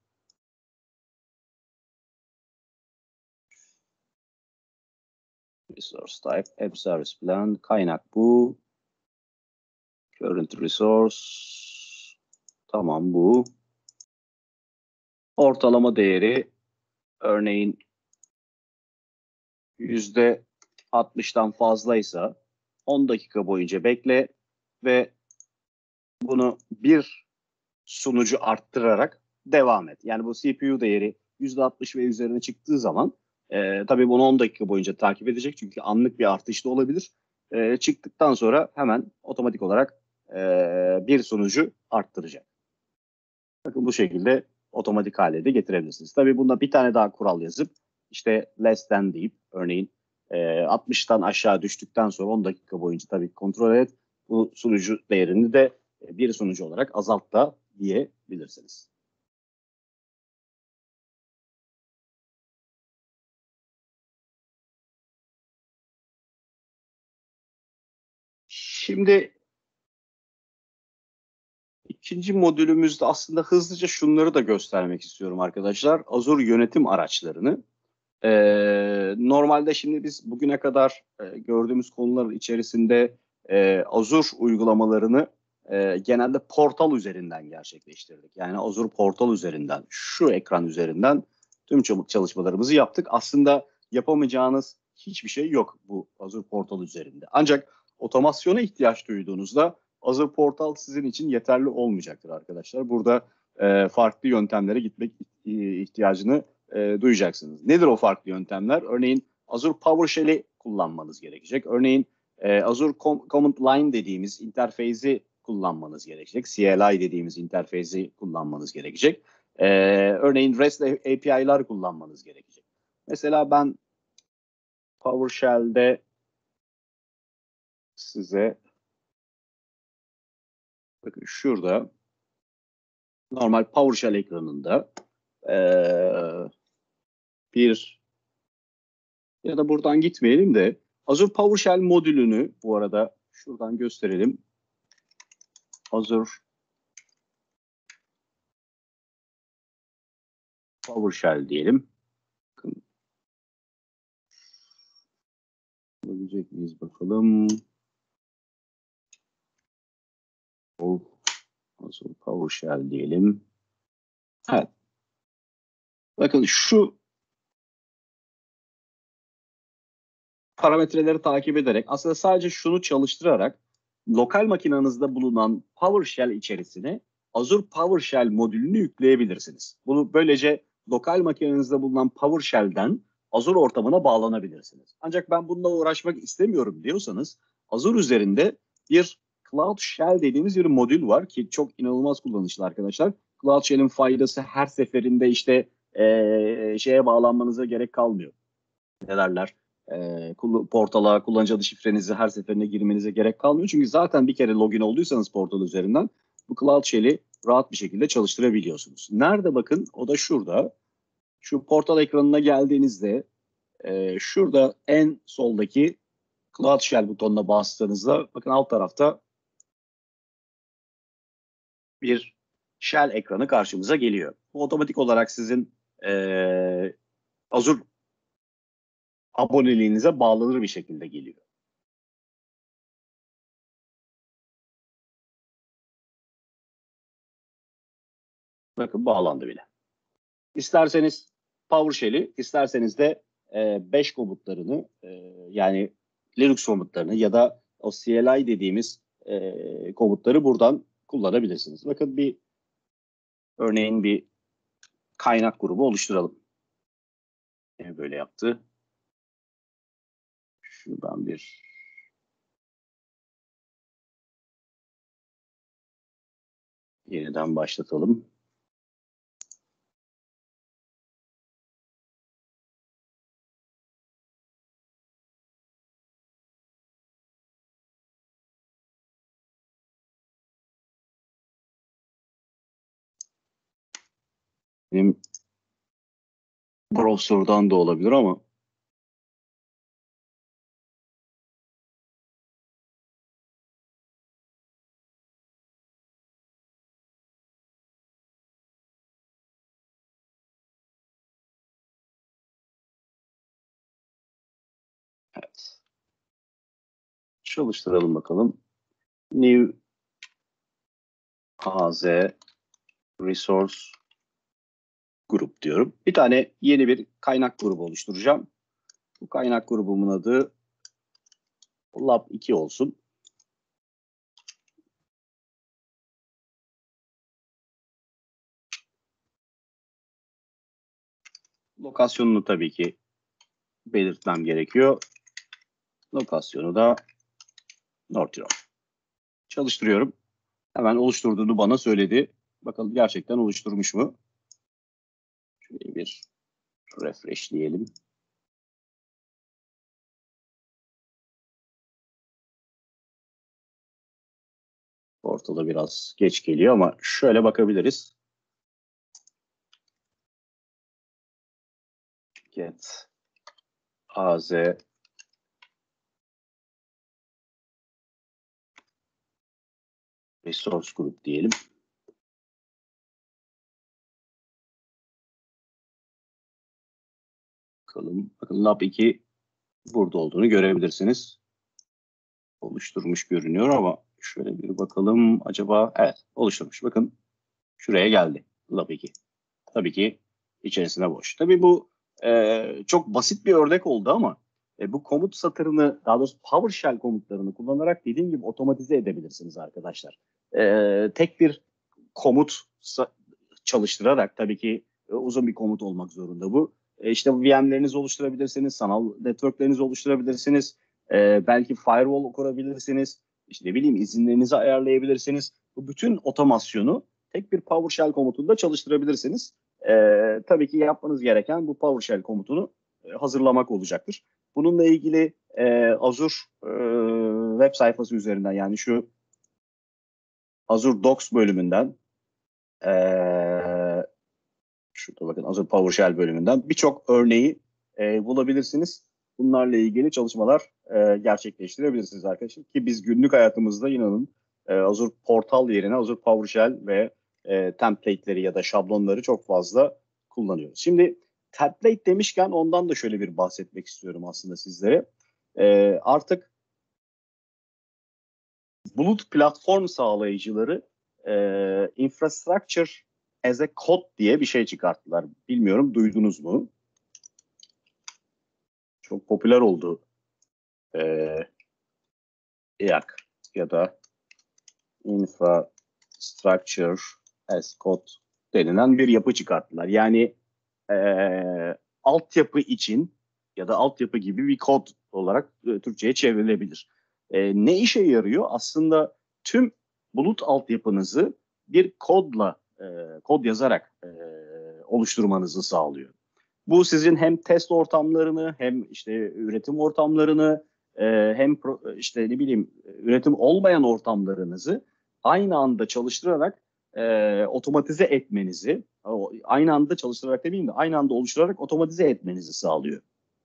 resource type App Service plan kaynak bu. Current resource tamam bu. Ortalama değeri örneğin yüzde altmıştan fazlaysa on dakika boyunca bekle ve bunu bir sunucu arttırarak devam et. Yani bu C P U değeri yüzde altmış ve üzerine çıktığı zaman e, tabii bunu on dakika boyunca takip edecek. Çünkü anlık bir artış da olabilir. E, çıktıktan sonra hemen otomatik olarak e, bir sunucu arttıracak. Bakın bu şekilde otomatik hale de getirebilirsiniz. Tabii bunda bir tane daha kural yazıp işte less than deyip örneğin e, altmıştan aşağı düştükten sonra on dakika boyunca tabii kontrol et. Bu sunucu değerini de bir sunucu olarak azalt da diyebilirsiniz. Şimdi ikinci modülümüzde aslında hızlıca şunları da göstermek istiyorum arkadaşlar. Azure yönetim araçlarını. Ee, normalde şimdi biz bugüne kadar e, gördüğümüz konuların içerisinde e, Azure uygulamalarını e, genelde portal üzerinden gerçekleştirdik. Yani Azure portal üzerinden, şu ekran üzerinden tüm çalışmalarımızı yaptık. Aslında yapamayacağınız hiçbir şey yok bu Azure portal üzerinde. Ancak otomasyona ihtiyaç duyduğunuzda Azure portal sizin için yeterli olmayacaktır arkadaşlar. Burada e, farklı yöntemlere gitmek ihtiyacını e, duyacaksınız. Nedir o farklı yöntemler? Örneğin Azure PowerShell'i kullanmanız gerekecek. Örneğin e, Azure Com- Command Line dediğimiz interfeysi kullanmanız gerekecek. C L I dediğimiz interfeysi kullanmanız gerekecek. E, örneğin REST A P I'lar kullanmanız gerekecek. Mesela ben PowerShell'de size bakın şurada normal PowerShell ekranında ee, bir ya da buradan gitmeyelim de Azure PowerShell modülünü bu arada şuradan gösterelim. Azure PowerShell diyelim. Bakın. Bulabilecek miyiz bakalım. Azure PowerShell diyelim. Evet. Bakın şu parametreleri takip ederek aslında sadece şunu çalıştırarak lokal makinenizde bulunan PowerShell içerisine Azure PowerShell modülünü yükleyebilirsiniz. Bunu böylece lokal makinenizde bulunan PowerShell'den Azure ortamına bağlanabilirsiniz. Ancak ben bununla uğraşmak istemiyorum diyorsanız Azure üzerinde bir Cloud Shell dediğimiz bir modül var ki çok inanılmaz kullanışlı arkadaşlar. Cloud Shell'in faydası her seferinde işte ee, şeye bağlanmanıza gerek kalmıyor. Ne derler? E, portala kullanıcı adı şifrenizi her seferinde girmenize gerek kalmıyor. Çünkü zaten bir kere login olduysanız portal üzerinden bu Cloud Shell'i rahat bir şekilde çalıştırabiliyorsunuz. Nerede bakın? O da şurada. Şu portal ekranına geldiğinizde e, şurada en soldaki Cloud Shell butonuna bastığınızda bakın alt tarafta bir Shell ekranı karşımıza geliyor. Bu otomatik olarak sizin e, Azure aboneliğinize bağlanır bir şekilde geliyor. Bakın bağlandı bile. İsterseniz PowerShell'i, isterseniz de beş komutlarını e, yani Linux komutlarını ya da o C L I dediğimiz e, komutları buradan kullanabilirsiniz. Bakın bir örneğin bir kaynak grubu oluşturalım. Yani böyle yaptı. Şuradan bir yeniden başlatalım. Benim browser'dan da olabilir ama evet. Çalıştıralım bakalım. New A Z Resource Group diyorum. Bir tane yeni bir kaynak grubu oluşturacağım. Bu kaynak grubumun adı Lab iki olsun. Lokasyonunu tabii ki belirtmem gerekiyor. Lokasyonu da North Europe. Çalıştırıyorum. Hemen oluşturduğunu bana söyledi. Bakalım gerçekten oluşturmuş mu? Şöyle bir refresh diyelim. Portala biraz geç geliyor ama şöyle bakabiliriz. Get az resource group diyelim. Bakalım. Bakın Lab iki burada olduğunu görebilirsiniz. Oluşturmuş görünüyor ama şöyle bir bakalım. Acaba evet oluşturmuş. Bakın şuraya geldi. Lab iki. Tabii ki içerisine boş. Tabii bu e, çok basit bir örnek oldu ama e, bu komut satırını daha doğrusu PowerShell komutlarını kullanarak dediğim gibi otomatize edebilirsiniz arkadaşlar. E, tek bir komut çalıştırarak tabii ki e, uzun bir komut olmak zorunda bu. E, işte V M'lerinizi oluşturabilirsiniz, sanal networklerinizi oluşturabilirsiniz. E, belki firewall kurabilirsiniz. İşte ne bileyim izinlerinizi ayarlayabilirsiniz. Bu bütün otomasyonu tek bir PowerShell komutunda çalıştırabilirsiniz. E, tabii ki yapmanız gereken bu PowerShell komutunu e, hazırlamak olacaktır. Bununla ilgili e, Azure e, web sayfası üzerinden, yani şu Azure Docs bölümünden, e, şurada bakın Azure PowerShell bölümünden birçok örneği e, bulabilirsiniz. Bunlarla ilgili çalışmalar e, gerçekleştirebilirsiniz arkadaşlar. Ki biz günlük hayatımızda inanın e, Azure Portal yerine Azure PowerShell ve e, template'leri ya da şablonları çok fazla kullanıyoruz. Şimdi template demişken ondan da şöyle bir bahsetmek istiyorum aslında sizlere. E, artık bulut platform sağlayıcıları e, infrastructure as a code diye bir şey çıkarttılar. Bilmiyorum, duydunuz mu? Çok popüler oldu. E, E A C ya da infrastructure as code denilen bir yapı çıkarttılar. Yani e, altyapı için ya da altyapı gibi bir kod olarak e, Türkçe'ye çevrilebilir. E, ne işe yarıyor? Aslında tüm bulut altyapınızı bir kodla, e, kod yazarak e, oluşturmanızı sağlıyor. Bu sizin hem test ortamlarını, hem işte üretim ortamlarını, e, hem pro, işte ne bileyim üretim olmayan ortamlarınızı aynı anda çalıştırarak e, otomatize etmenizi, aynı anda çalıştırarak demeyeyim de aynı anda oluşturarak otomatize etmenizi sağlıyor.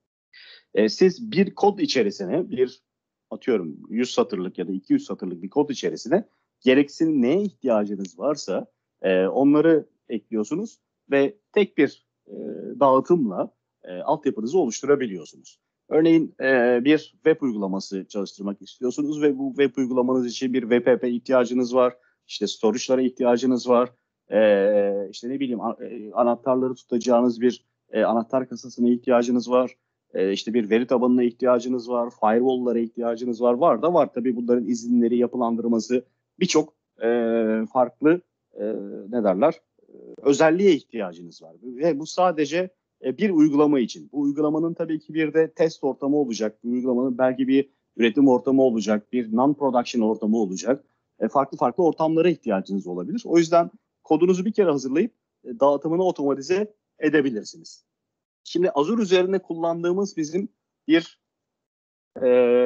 E, siz bir kod içerisine, bir atıyorum yüz satırlık ya da iki yüz satırlık bir kod içerisine gereksin neye ihtiyacınız varsa e, onları ekliyorsunuz ve tek bir e, dağıtımla e, altyapınızı oluşturabiliyorsunuz. Örneğin e, bir web uygulaması çalıştırmak istiyorsunuz ve bu web uygulamanız için bir W P P ihtiyacınız var, işte storage'lara ihtiyacınız var, e, işte ne bileyim e, anahtarları tutacağınız bir e, anahtar kasasına ihtiyacınız var. E, işte bir veri tabanına ihtiyacınız var, firewall'lara ihtiyacınız var. Var da var tabii, bunların izinleri, yapılandırması, birçok e, farklı e, ne derler e, özelliğe ihtiyacınız var. Ve bu sadece e, bir uygulama için. Bu uygulamanın tabii ki bir de test ortamı olacak. Bu uygulamanın belki bir üretim ortamı olacak, bir non-production ortamı olacak. E, farklı farklı ortamlara ihtiyacınız olabilir. O yüzden kodunuzu bir kere hazırlayıp e, dağıtımını otomatize edebilirsiniz. Şimdi Azure üzerinde kullandığımız bizim bir e,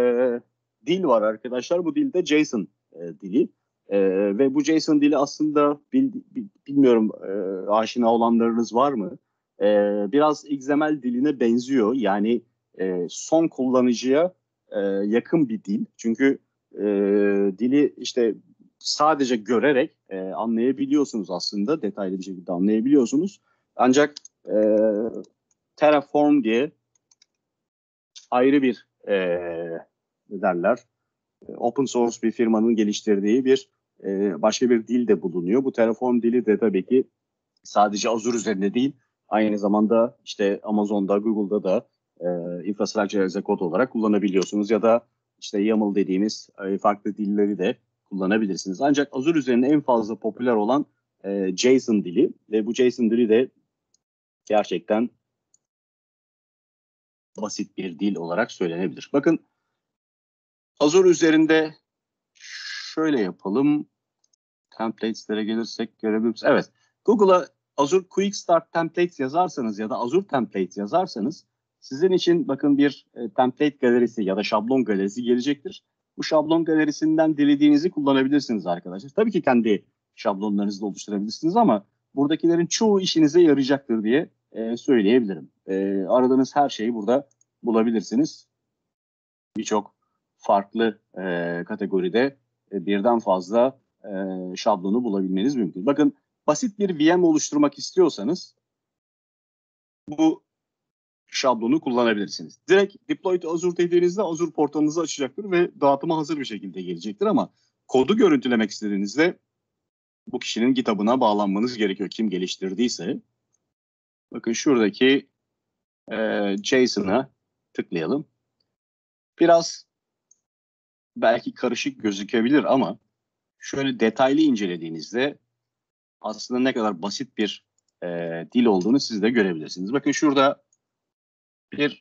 dil var arkadaşlar. Bu dilde JSON e, dili. E, ve bu JSON dili aslında bil, bil, bilmiyorum e, aşina olanlarınız var mı? E, biraz X M L diline benziyor. Yani e, son kullanıcıya e, yakın bir dil. Çünkü e, dili işte sadece görerek e, anlayabiliyorsunuz aslında. Detaylı bir şekilde anlayabiliyorsunuz. Ancak e, Terraform diye ayrı bir e, ne derler open source bir firmanın geliştirdiği bir e, başka bir dil de bulunuyor. Bu Terraform dili de tabii ki sadece Azure üzerinde değil, aynı zamanda işte Amazon'da, Google'da da e, infrastructure as a code olarak kullanabiliyorsunuz ya da işte YAML dediğimiz e, farklı dilleri de kullanabilirsiniz. Ancak Azure üzerinde en fazla popüler olan e, JSON dili ve bu JSON dili de gerçekten basit bir dil olarak söylenebilir. Bakın Azure üzerinde şöyle yapalım. Templates'lere gelirsek görebiliriz. Evet. Google'a Azure Quick Start Templates yazarsanız ya da Azure Templates yazarsanız sizin için bakın bir e, template galerisi ya da şablon galerisi gelecektir. Bu şablon galerisinden dilediğinizi kullanabilirsiniz arkadaşlar. Tabii ki kendi şablonlarınızı da oluşturabilirsiniz ama buradakilerin çoğu işinize yarayacaktır diye e, söyleyebilirim. E, aradığınız her şeyi burada bulabilirsiniz. Birçok farklı e, kategoride e, birden fazla e, şablonu bulabilmeniz mümkün. Bakın basit bir V M oluşturmak istiyorsanız bu şablonu kullanabilirsiniz. Direkt Deploy to Azure dediğinizde Azure portalınızı açacaktır ve dağıtıma hazır bir şekilde gelecektir ama kodu görüntülemek istediğinizde bu kişinin GitHub'ına bağlanmanız gerekiyor. Kim geliştirdiyse. Bakın şuradaki e, JSON'a tıklayalım. Biraz belki karışık gözükebilir ama şöyle detaylı incelediğinizde aslında ne kadar basit bir e, dil olduğunu siz de görebilirsiniz. Bakın şurada bir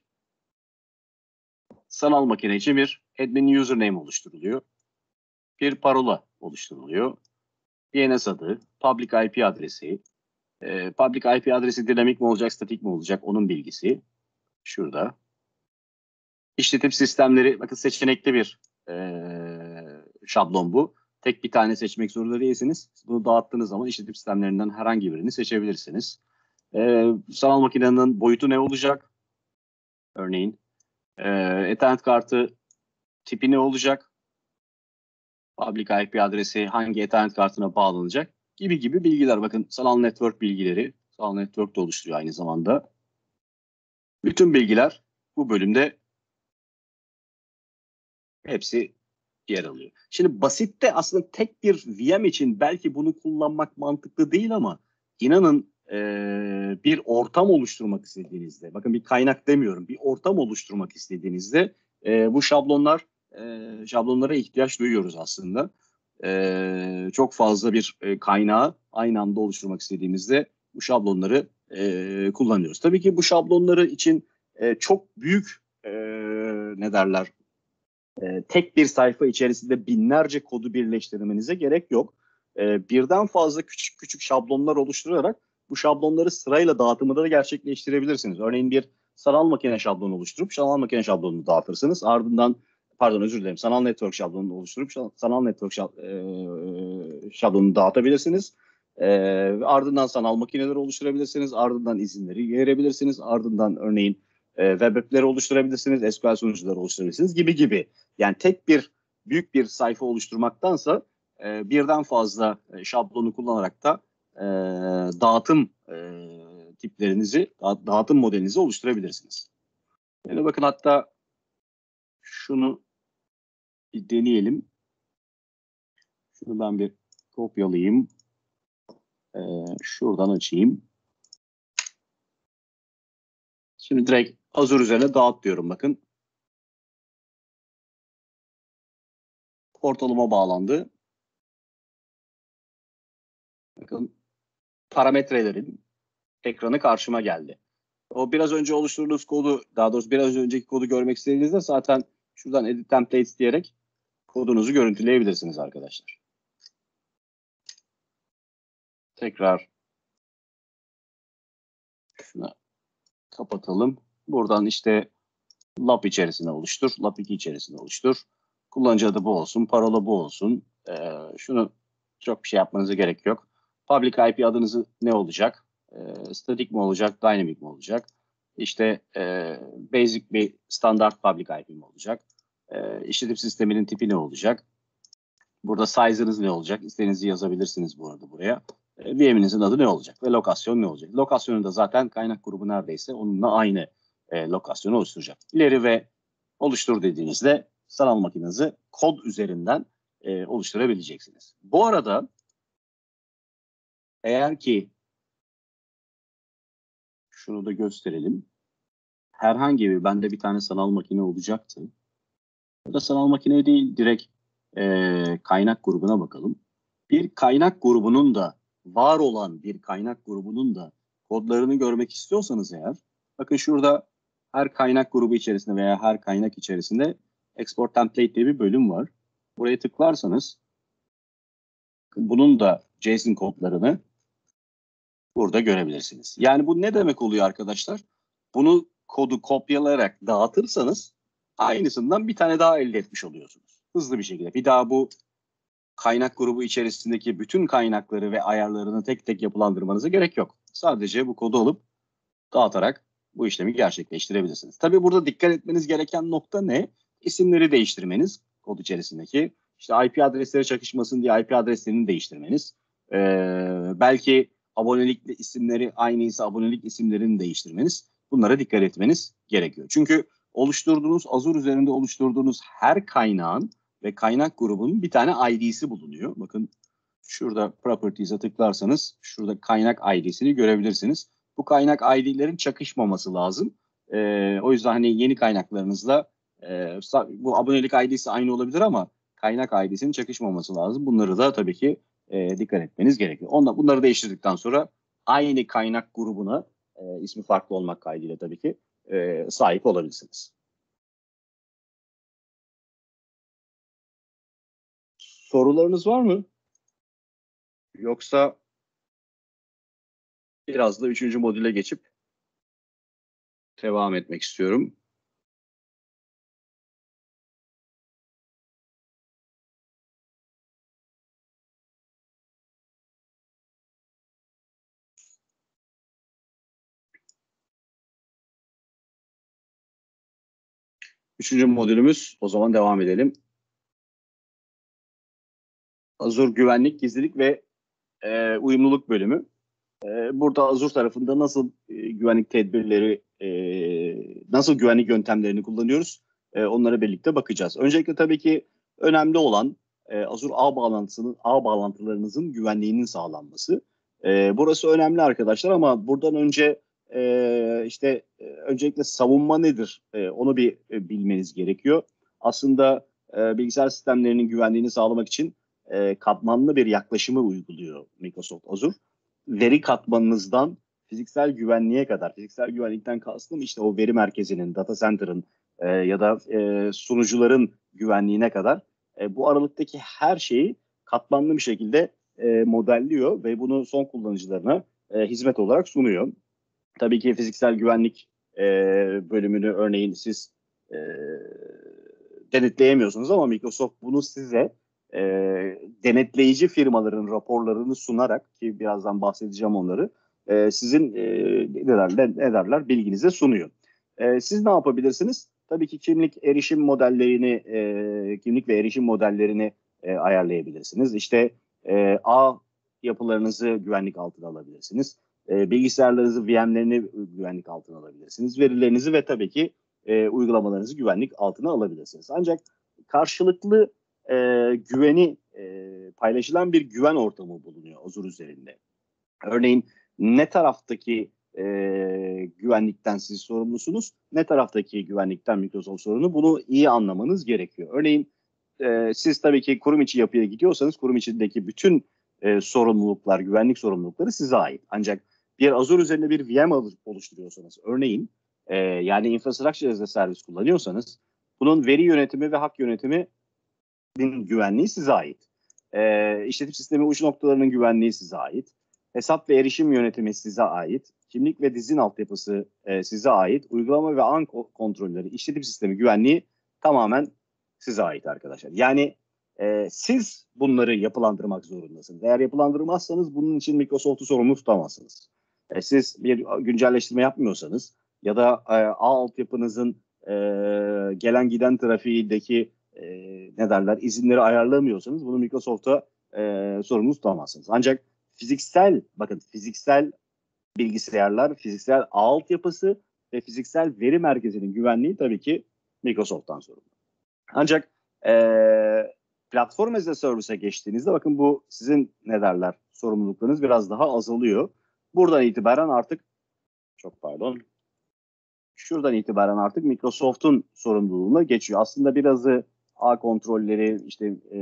sanal makine için bir admin username oluşturuluyor. Bir parola oluşturuluyor. D N S adı, public I P adresi. E, public I P adresi dinamik mi olacak, statik mi olacak onun bilgisi. Şurada. İşletim sistemleri, bakın seçenekli bir e, şablon bu. Tek bir tane seçmek zorunda değilsiniz. Bunu dağıttığınız zaman işletim sistemlerinden herhangi birini seçebilirsiniz. E, sanal makinenin boyutu ne olacak? Örneğin e, Ethernet kartı tipi ne olacak? Public I P adresi hangi Ethernet kartına bağlanacak? Gibi gibi bilgiler. Bakın sanal network bilgileri. Sanal network de oluşturuyor aynı zamanda. Bütün bilgiler bu bölümde hepsi yer alıyor. Şimdi basitte aslında tek bir V M için belki bunu kullanmak mantıklı değil ama inanın e, bir ortam oluşturmak istediğinizde, bakın bir kaynak demiyorum, bir ortam oluşturmak istediğinizde e, bu şablonlar e, şablonlara ihtiyaç duyuyoruz aslında. E, çok fazla bir e, kaynağı aynı anda oluşturmak istediğimizde bu şablonları e, kullanıyoruz. Tabii ki bu şablonları için e, çok büyük e, ne derler e, tek bir sayfa içerisinde binlerce kodu birleştirmenize gerek yok. E, birden fazla küçük küçük şablonlar oluşturarak bu şablonları sırayla dağıtımında da gerçekleştirebilirsiniz. Örneğin bir sanal makine şablonu oluşturup sanal makine şablonunu dağıtırsınız. Ardından pardon özür dilerim sanal network şablonunu oluşturup sanal network şab e, şablonunu dağıtabilirsiniz. E, ardından sanal makineleri oluşturabilirsiniz. Ardından izinleri verebilirsiniz. Ardından örneğin e, web app'leri oluşturabilirsiniz. S Q L sunucuları oluşturabilirsiniz gibi gibi. Yani tek bir büyük bir sayfa oluşturmaktansa e, birden fazla e, şablonu kullanarak da e, dağıtım e, tiplerinizi, da, dağıtım modelinizi oluşturabilirsiniz. Yani bakın hatta şunu bir deneyelim. Şunu ben bir kopyalayayım. E, şuradan açayım. Şimdi direkt Azure üzerine dağıt diyorum bakın. Portalıma bağlandı. Bakın parametrelerin ekranı karşıma geldi. O biraz önce oluşturduğunuz kodu, daha doğrusu biraz önceki kodu görmek istediğinizde zaten şuradan Edit Templates diyerek kodunuzu görüntüleyebilirsiniz arkadaşlar. Tekrar şunu kapatalım. Buradan işte lab içerisine oluştur, lab iki içerisine oluştur. Kullanıcı adı bu olsun, parola bu olsun. Ee, şunu çok bir şey yapmanıza gerek yok. Public I P adınızı ne olacak? Ee, static mi olacak, dynamic mi olacak? İşte e, basic bir standart public I P mi olacak? E, işletim sisteminin tipi ne olacak? Burada size'ınız ne olacak? İstediğinizi yazabilirsiniz bu arada buraya. E, V M'inizin adı ne olacak? Ve lokasyon ne olacak? Lokasyonu da zaten kaynak grubu neredeyse onunla aynı e, lokasyonu oluşturacak. İleri ve oluştur dediğinizde sanal makinenizi kod üzerinden e, oluşturabileceksiniz. Bu arada eğer ki şunu da gösterelim. Herhangi bir, bende bir tane sanal makine olacaktı. Ya da sanal makine değil, direkt e, kaynak grubuna bakalım. Bir kaynak grubunun da, var olan bir kaynak grubunun da kodlarını görmek istiyorsanız eğer, bakın şurada her kaynak grubu içerisinde veya her kaynak içerisinde Export Template diye bir bölüm var. Buraya tıklarsanız bunun da JSON kodlarını burada görebilirsiniz. Yani bu ne demek oluyor arkadaşlar? Bunu kodu kopyalayarak dağıtırsanız aynısından bir tane daha elde etmiş oluyorsunuz. Hızlı bir şekilde. Bir daha bu kaynak grubu içerisindeki bütün kaynakları ve ayarlarını tek tek yapılandırmanıza gerek yok. Sadece bu kodu alıp dağıtarak bu işlemi gerçekleştirebilirsiniz. Tabii burada dikkat etmeniz gereken nokta ne? İsimleri değiştirmeniz kod içerisindeki. İşte I P adresleri çakışmasın diye I P adreslerini değiştirmeniz. Ee, belki abonelik isimleri aynıysa abonelik isimlerini değiştirmeniz. Bunlara dikkat etmeniz gerekiyor. Çünkü oluşturduğunuz Azure üzerinde oluşturduğunuz her kaynağın ve kaynak grubunun bir tane I D'si bulunuyor. Bakın şurada Properties'e tıklarsanız şurada kaynak I D'sini görebilirsiniz. Bu kaynak I D'lerin çakışmaması lazım. Ee, o yüzden hani yeni kaynaklarınızla e, bu abonelik I D'si aynı olabilir ama kaynak I D'sinin çakışmaması lazım. Bunları da tabii ki e, dikkat etmeniz gerekiyor. Ondan, bunları değiştirdikten sonra aynı kaynak grubuna e, ismi farklı olmak kaydıyla tabii ki e, sahip olabilirsiniz. Sorularınız var mı? Yoksa biraz da üçüncü modüle geçip devam etmek istiyorum. Üçüncü modülümüz, o zaman devam edelim. Azure Güvenlik, Gizlilik ve e, Uyumluluk bölümü. E, burada Azure tarafında nasıl e, güvenlik tedbirleri, e, nasıl güvenlik yöntemlerini kullanıyoruz, e, onlara birlikte bakacağız. Öncelikle tabii ki önemli olan e, Azure ağ bağlantısının, ağ bağlantılarınızın güvenliğinin sağlanması. E, burası önemli arkadaşlar, ama buradan önce e, işte e, öncelikle savunma nedir? E, onu bir e, bilmeniz gerekiyor. Aslında e, bilgisayar sistemlerinin güvenliğini sağlamak için e, katmanlı bir yaklaşımı uyguluyor Microsoft Azure. Veri katmanınızdan fiziksel güvenliğe kadar, fiziksel güvenlikten kastım işte o veri merkezinin, data center'ın e, ya da e, sunucuların güvenliğine kadar e, bu aralıktaki her şeyi katmanlı bir şekilde e, modelliyor ve bunu son kullanıcılarına e, hizmet olarak sunuyor. Tabii ki fiziksel güvenlik e, bölümünü örneğin siz e, denetleyemiyorsunuz, ama Microsoft bunu size e, denetleyici firmaların raporlarını sunarak, ki birazdan bahsedeceğim onları, e, sizin e, ne derler, ne derler bilginize sunuyor. E, siz ne yapabilirsiniz? Tabii ki kimlik erişim modellerini, e, kimlik ve erişim modellerini e, ayarlayabilirsiniz. İşte e, ağ yapılarınızı güvenlik altına alabilirsiniz. E, bilgisayarlarınızı, V M'lerini güvenlik altına alabilirsiniz. Verilerinizi ve tabii ki e, uygulamalarınızı güvenlik altına alabilirsiniz. Ancak karşılıklı e, güveni e, paylaşılan bir güven ortamı bulunuyor Azure üzerinde. Örneğin ne taraftaki e, güvenlikten siz sorumlusunuz, ne taraftaki güvenlikten Microsoft sorumlu, bunu iyi anlamanız gerekiyor. Örneğin e, siz tabii ki kurum içi yapıya gidiyorsanız, kurum içindeki bütün e, sorumluluklar, güvenlik sorumlulukları size ait. Ancak bir Azure üzerinde bir V M oluşturuyorsanız, örneğin e, yani infrastructure as a service kullanıyorsanız, bunun veri yönetimi ve hak yönetimi güvenliği size ait. E, işletim sistemi uç noktalarının güvenliği size ait. Hesap ve erişim yönetimi size ait. Kimlik ve dizin altyapısı e, size ait. Uygulama ve an kontrolleri, işletim sistemi güvenliği tamamen size ait arkadaşlar. Yani e, siz bunları yapılandırmak zorundasınız. Eğer yapılandırmazsanız bunun için Microsoft'u sorumlu tutamazsınız. E, siz bir güncelleştirme yapmıyorsanız ya da e, ağ altyapınızın e, gelen giden trafiğindeki e, ne derler izinleri ayarlamıyorsanız bunu Microsoft'a e, sorumlu tutamazsınız. Ancak fiziksel, bakın fiziksel bilgisayarlar, fiziksel ağ altyapısı ve fiziksel veri merkezinin güvenliği tabii ki Microsoft'tan sorumlu. Ancak e, platform as a service'e geçtiğinizde bakın bu sizin ne derler sorumluluklarınız biraz daha azalıyor. Buradan itibaren artık çok pardon şuradan itibaren artık Microsoft'un sorumluluğuna geçiyor. Aslında birazı ağ kontrolleri, işte e,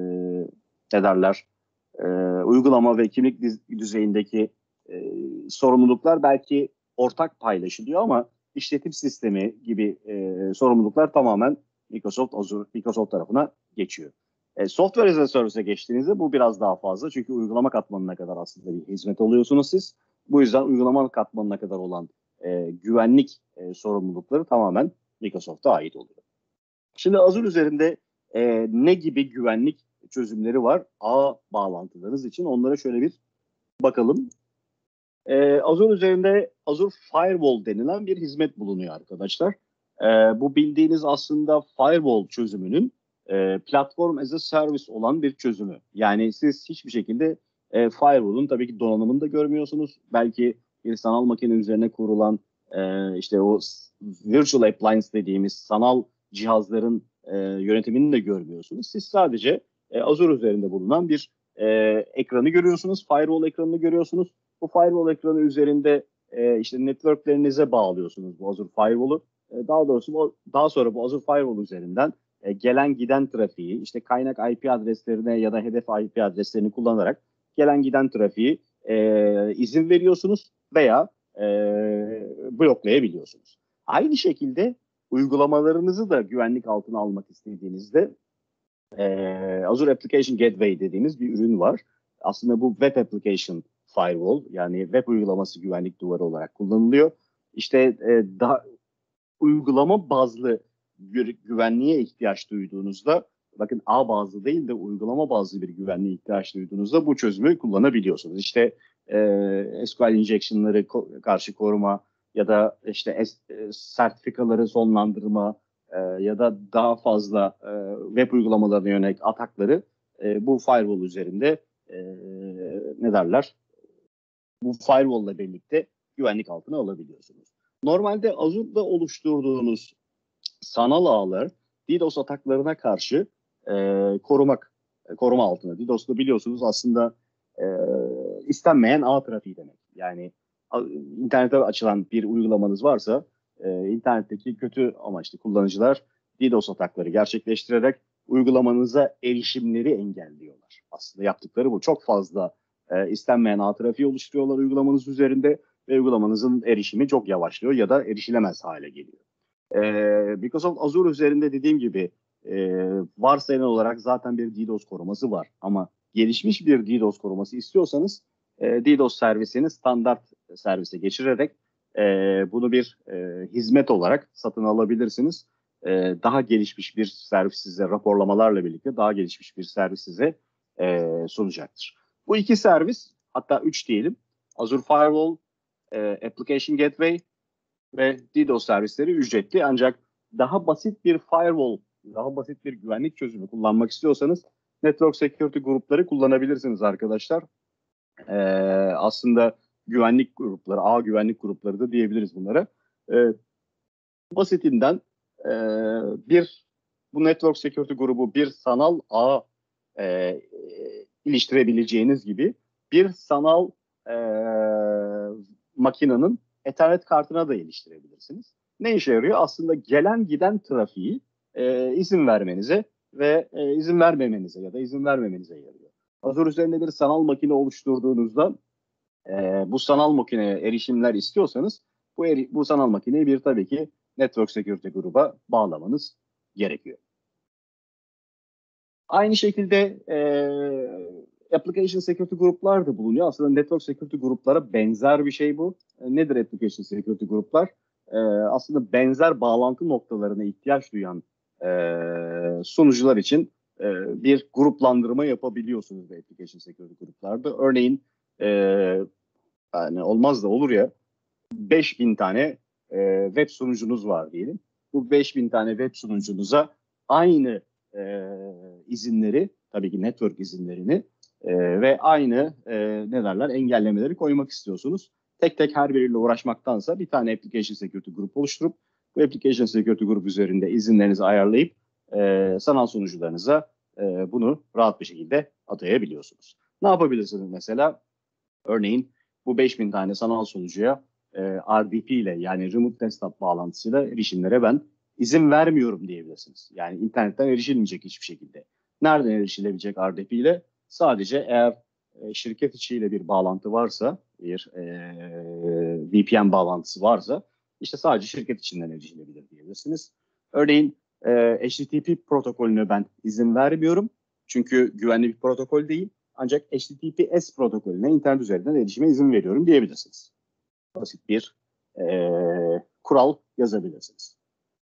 ne derler e, uygulama ve kimlik düzeyindeki e, sorumluluklar belki ortak paylaşılıyor, ama işletim sistemi gibi e, sorumluluklar tamamen Microsoft Azure, Microsoft tarafına geçiyor. E, Software as a Service'e geçtiğinizde bu biraz daha fazla, çünkü uygulama katmanına kadar aslında bir hizmet alıyorsunuz siz. Bu yüzden uygulama katmanına kadar olan e, güvenlik e, sorumlulukları tamamen Microsoft'a ait oluyor. Şimdi Azure üzerinde e, ne gibi güvenlik çözümleri var ağ bağlantılarınız için, onlara şöyle bir bakalım. E, Azure üzerinde Azure Firewall denilen bir hizmet bulunuyor arkadaşlar. E, bu bildiğiniz aslında firewall çözümünün e, platform as a service olan bir çözümü. Yani siz hiçbir şekilde e, firewall'un tabii ki donanımını da görmüyorsunuz. Belki bir sanal makine üzerine kurulan e, işte o virtual appliance dediğimiz sanal cihazların e, yönetimini de görmüyorsunuz. Siz sadece e, Azure üzerinde bulunan bir e, ekranı görüyorsunuz. Firewall ekranını görüyorsunuz. Bu firewall ekranı üzerinde e, işte networklerinize bağlıyorsunuz bu Azure Firewall'u. E, daha doğrusu bu, daha sonra bu Azure Firewall üzerinden e, gelen giden trafiği, işte kaynak I P adreslerine ya da hedef I P adreslerini kullanarak gelen giden trafiği e, izin veriyorsunuz veya e, bloklayabiliyorsunuz. Aynı şekilde uygulamalarınızı da güvenlik altına almak istediğinizde e, Azure Application Gateway dediğimiz bir ürün var. Aslında bu Web Application Firewall, yani web uygulaması güvenlik duvarı olarak kullanılıyor. İşte e, daha uygulama bazlı gü- güvenliğe ihtiyaç duyduğunuzda, bakın ağ bazlı değil de uygulama bazlı bir güvenliğe ihtiyaç duyduğunuzda bu çözümü kullanabiliyorsunuz. İşte e, S Q L injection'ları ko- karşı koruma ya da işte es- e, sertifikaları sonlandırma, e, ya da daha fazla e, web uygulamalarına yönelik atakları e, bu firewall üzerinde e, ne derler? Bu firewall ile birlikte güvenlik altına alabiliyorsunuz. Normalde Azure'da oluşturduğunuz sanal ağlar DDoS ataklarına karşı e, korumak, e, koruma altında. DDoS'u biliyorsunuz aslında e, istenmeyen ağ trafiği demek. Yani a, internete açılan bir uygulamanız varsa e, internetteki kötü amaçlı kullanıcılar DDoS atakları gerçekleştirerek uygulamanıza erişimleri engelliyorlar. Aslında yaptıkları bu. Çok fazla e, istenmeyen ağ trafiği oluşturuyorlar uygulamanız üzerinde ve uygulamanızın erişimi çok yavaşlıyor ya da erişilemez hale geliyor. Ee, Microsoft Azure üzerinde dediğim gibi e, varsayılan olarak zaten bir DDoS koruması var. Ama gelişmiş bir DDoS koruması istiyorsanız e, DDoS servisini standart servise geçirerek e, bunu bir e, hizmet olarak satın alabilirsiniz. E, daha gelişmiş bir servis size raporlamalarla birlikte daha gelişmiş bir servis size e, sunacaktır. Bu iki servis, hatta üç diyelim, Azure Firewall, e, Application Gateway ve DDoS servisleri ücretli, ancak daha basit bir firewall, daha basit bir güvenlik çözümü kullanmak istiyorsanız network security grupları kullanabilirsiniz arkadaşlar. Ee, aslında güvenlik grupları, ağ güvenlik grupları da diyebiliriz bunlara. Ee, basitinden e, bir bu network security grubu bir sanal ağ e, e, iliştirebileceğiniz gibi bir sanal e, makinenin Ethernet kartına da iliştirebilirsiniz. Ne işe yarıyor? Aslında gelen giden trafiği e, izin vermenize ve e, izin vermemenize ya da izin vermemenize yarıyor. Azure üzerinde bir sanal makine oluşturduğunuzda e, bu sanal makineye erişimler istiyorsanız bu, eri, bu sanal makineyi bir tabii ki Network Security gruba bağlamanız gerekiyor. Aynı şekilde e, Application Security gruplar da bulunuyor. Aslında Network Security gruplara benzer bir şey bu. E, nedir Application Security gruplar? E, aslında benzer bağlantı noktalarına ihtiyaç duyan e, sunucular için e, bir gruplandırma yapabiliyorsunuz bu Application Security gruplarda. Örneğin e, yani olmaz da olur ya, beş bin tane e, web sunucunuz var diyelim. Bu beş bin tane web sunucunuza aynı e, izinleri, tabii ki network izinlerini e, ve aynı e, ne derler engellemeleri koymak istiyorsunuz. Tek tek her biriyle uğraşmaktansa bir tane Application Security Group oluşturup bu Application Security Group üzerinde izinlerinizi ayarlayıp e, sanal sunucularınıza e, bunu rahat bir şekilde atayabiliyorsunuz. Ne yapabilirsiniz mesela? Örneğin bu beş bin tane sanal sunucuya e, R D P ile, yani Remote Desktop bağlantısıyla erişimlere ben izin vermiyorum diyebilirsiniz. Yani internetten erişilmeyecek hiçbir şekilde. Nereden erişilebilecek R D P ile? Sadece eğer e, şirket içiyle bir bağlantı varsa, bir e, V P N bağlantısı varsa, işte sadece şirket içinden erişilebilir diyebilirsiniz. Örneğin e, H T T P protokolüne ben izin vermiyorum. Çünkü güvenli bir protokol değil. Ancak H T T P S protokolüne internet üzerinden erişime izin veriyorum diyebilirsiniz. Basit bir e, kural yazabilirsiniz.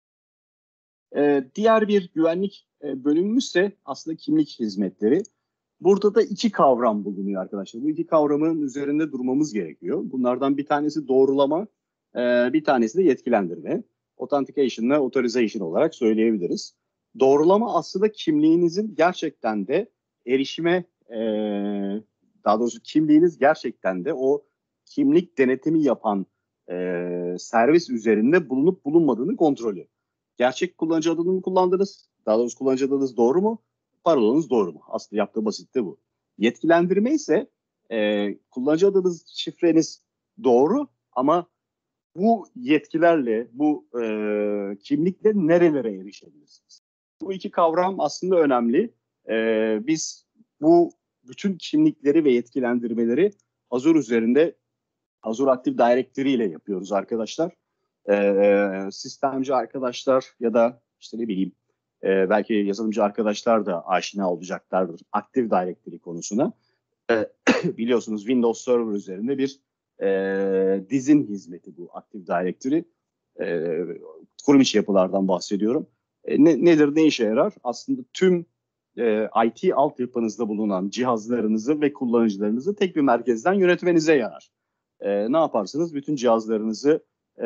E, diğer bir güvenlik e, bölümümüz ise aslında kimlik hizmetleri. Burada da iki kavram bulunuyor arkadaşlar. Bu iki kavramın üzerinde durmamız gerekiyor. Bunlardan bir tanesi doğrulama, e, bir tanesi de yetkilendirme. Authentication ve authorization olarak söyleyebiliriz. Doğrulama aslında kimliğinizin gerçekten de erişime, e, daha doğrusu kimliğiniz gerçekten de o kimlik denetimi yapan e, servis üzerinde bulunup bulunmadığını kontrolü. Gerçek kullanıcı adını mı kullandınız? Daha doğrusu kullanıcı adınız doğru mu? Parolanız doğru mu? Aslında yaptığı basit de bu. Yetkilendirme ise e, kullanıcı adınız, şifreniz doğru ama bu yetkilerle, bu e, kimlikle nerelere erişebilirsiniz? Bu iki kavram aslında önemli. E, biz bu bütün kimlikleri ve yetkilendirmeleri Azure üzerinde Azure Active Directory ile yapıyoruz arkadaşlar. E, sistemci arkadaşlar ya da işte ne bileyim e, belki yazılımcı arkadaşlar da aşina olacaklardır Active Directory konusuna. E, biliyorsunuz Windows Server üzerinde bir e, dizin hizmeti bu Active Directory. E, kurum içi yapılardan bahsediyorum. E, ne, nedir, ne işe yarar? Aslında tüm e, I T altyapınızda bulunan cihazlarınızı ve kullanıcılarınızı tek bir merkezden yönetmenize yarar. E, ne yaparsınız? Bütün cihazlarınızı e,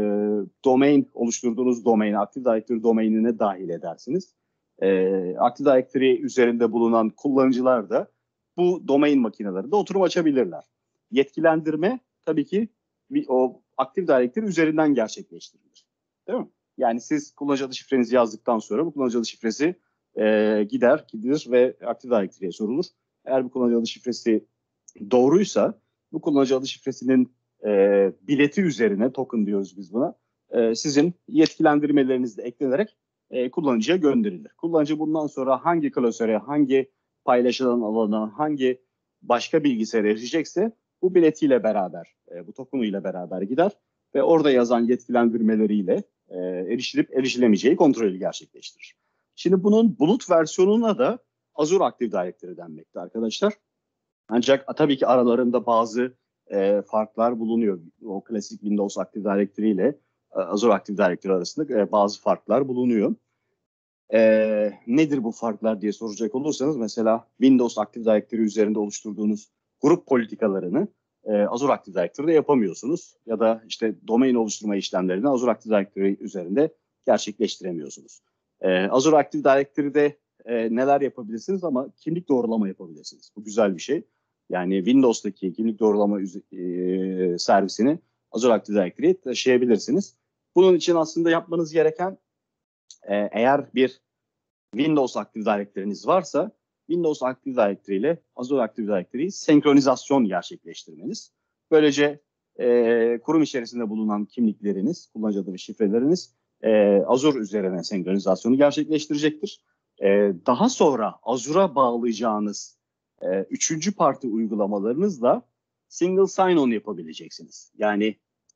domain oluşturduğunuz domaini Active Directory domainine dahil edersiniz. E, Active Directory üzerinde bulunan kullanıcılar da bu domain makinelerinde oturum açabilirler. Yetkilendirme tabii ki o Active Directory üzerinden gerçekleştirilir. Değil mi? Yani siz kullanıcı adı şifrenizi yazdıktan sonra bu kullanıcı adı şifresi e, gider, gidilir ve Active Directory'ye sorulur. Eğer bu kullanıcı adı şifresi doğruysa bu kullanıcı adı şifresinin e, bileti üzerine, token diyoruz biz buna, e, sizin yetkilendirmeleriniz de eklenerek e, kullanıcıya gönderilir. Kullanıcı bundan sonra hangi klasöre, hangi paylaşılan alana, hangi başka bilgisayara erişecekse bu biletiyle beraber, e, bu tokenuyla beraber gider ve orada yazan yetkilendirmeleriyle e, erişilip erişilemeyeceği kontrolü gerçekleştirir. Şimdi bunun bulut versiyonuna da Azure Active Directory denmekte arkadaşlar. Ancak tabii ki aralarında bazı e, farklar bulunuyor. O klasik Windows Active Directory ile e, Azure Active Directory arasında e, bazı farklar bulunuyor. E, nedir bu farklar diye soracak olursanız mesela Windows Active Directory üzerinde oluşturduğunuz grup politikalarını e, Azure Active Directory'de yapamıyorsunuz. Ya da işte domain oluşturma işlemlerini Azure Active Directory üzerinde gerçekleştiremiyorsunuz. E, Azure Active Directory'de e, neler yapabilirsiniz ama kimlik doğrulama yapabilirsiniz. Bu güzel bir şey. Yani Windows'taki kimlik doğrulama e, servisini Azure Active Directory'ye taşıyabilirsiniz. Bunun için aslında yapmanız gereken e, eğer bir Windows Active Directory'niz varsa Windows Active Directory ile Azure Active Directory'yi senkronizasyon gerçekleştirmeniz. Böylece e, kurum içerisinde bulunan kimlikleriniz, kullanıcı adı ve şifreleriniz e, Azure üzerine senkronizasyonu gerçekleştirecektir. E, daha sonra Azure'a bağlayacağınız e, üçüncü parti uygulamalarınızla single sign-on yapabileceksiniz. Yani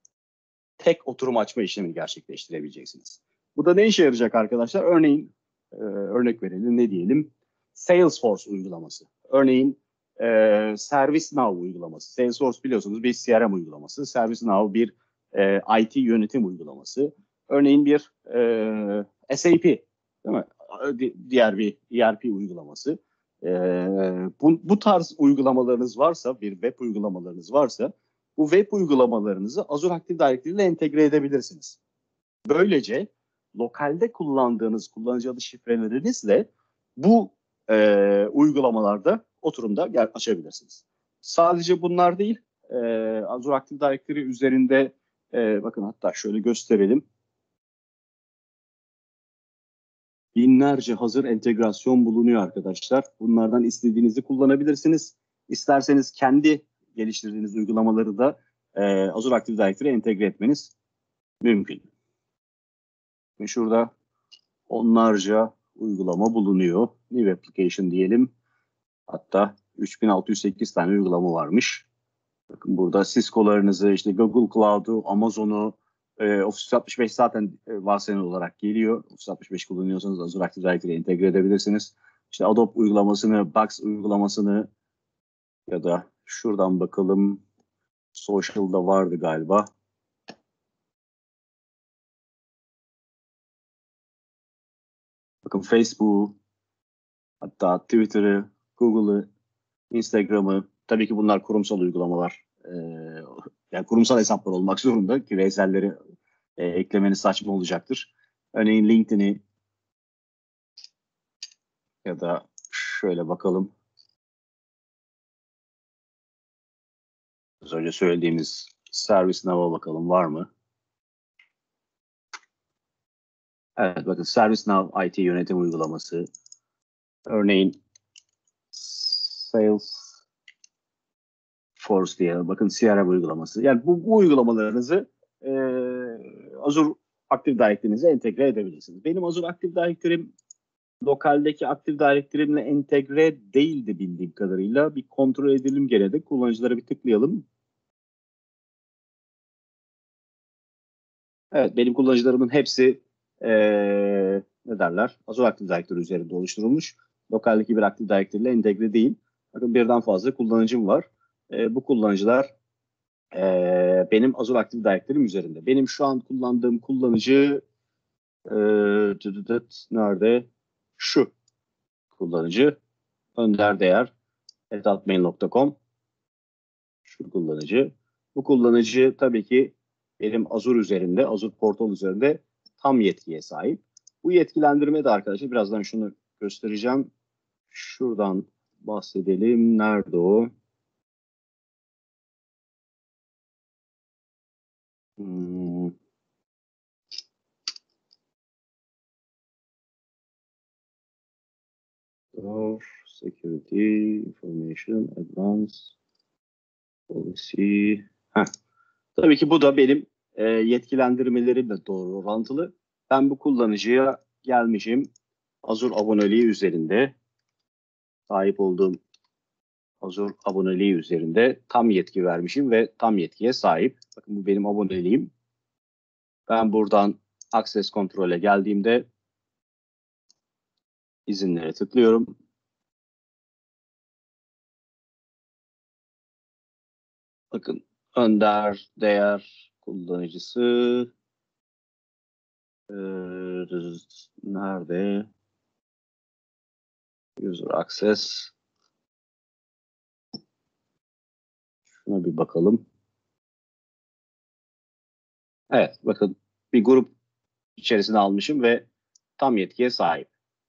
tek oturum açma işlemini gerçekleştirebileceksiniz. Bu da ne işe yarayacak arkadaşlar? Örneğin e, örnek verelim, ne diyelim? Salesforce uygulaması. Örneğin e, ServiceNow uygulaması. Salesforce biliyorsunuz bir C R M uygulaması. ServiceNow bir e, I T yönetim uygulaması. Örneğin bir e, S A P, değil mi? Diğer bir E R P uygulaması. E, bu, bu tarz uygulamalarınız varsa, bir web uygulamalarınız varsa, bu web uygulamalarınızı Azure Active Directory ile entegre edebilirsiniz. Böylece lokalde kullandığınız kullanıcı adı şifrelerinizle bu e, uygulamalarda oturumda açabilirsiniz. Sadece bunlar değil, e, Azure Active Directory üzerinde e, bakın hatta şöyle gösterelim. Binlerce hazır entegrasyon bulunuyor arkadaşlar. Bunlardan istediğinizi kullanabilirsiniz. İsterseniz kendi geliştirdiğiniz uygulamaları da e, Azure Active Directory'ye entegre etmeniz mümkün. Ve şurada onlarca uygulama bulunuyor. New application diyelim. Hatta üç bin altı yüz sekiz tane uygulama varmış. Bakın burada Cisco'larınızı, işte Google Cloud'u, Amazon'u, e, Office üç altmış beş zaten e, varsayılan olarak geliyor. Office üç altmış beş kullanıyorsanız Azure Active Directory'ye entegre edebilirsiniz. İşte Adobe uygulamasını, Box uygulamasını ya da şuradan bakalım. Social'da vardı galiba. Bakın Facebook'u, hatta Twitter'ı, Google'ı, Instagram'ı, tabii ki bunlar kurumsal uygulamalar. Ee, yani kurumsal hesaplar olmak zorunda ki bireyselleri e, eklemeniz saçma olacaktır. Örneğin LinkedIn'i ya da şöyle bakalım. Az önce söylediğimiz ServiceNow'a bakalım var mı? Evet, bakın ServiceNow I T yönetim uygulaması. Örneğin Salesforce diye bakın C R M uygulaması. Yani bu, bu uygulamalarınızı e, Azure Active Directory'nize entegre edebilirsiniz. Benim Azure Active Directory'm lokaldeki Active Directory'imle entegre değildi bildiğim kadarıyla. Bir kontrol edelim gene de. Kullanıcılara bir tıklayalım. Evet, benim kullanıcılarımın hepsi ee, ne derler? Azure Active Directory üzerinde oluşturulmuş. Lokaldeki bir Active Directory ile entegre değil. Bakın birden fazla kullanıcım var. E, bu kullanıcılar e, benim Azure Active Directory'm üzerinde. Benim şu an kullandığım kullanıcı e, nerede? Şu kullanıcı. Önder Değer at hotmail nokta com. Şu kullanıcı. Bu kullanıcı tabii ki benim Azure üzerinde, Azure Portal üzerinde tam yetkiye sahip. Bu yetkilendirme de arkadaşlar birazdan şunu göstereceğim. Şuradan bahsedelim. Nerede o? Hmm. Security, Information, Advanced, Policy. Heh. Tabii ki bu da benim e, yetkilendirmelerimle doğru orantılı. Ben bu kullanıcıya gelmişim. Azure aboneliği üzerinde sahip olduğum Azure aboneliği üzerinde tam yetki vermişim ve tam yetkiye sahip. Bakın bu benim aboneliğim. Ben buradan Access Control'e geldiğimde izinlere tıklıyorum. Bakın Önder değer kullanıcısı ee, nerede? User Access. Şuna bir bakalım. Evet, bakın bir grup içerisine almışım ve tam yetkiye sahip.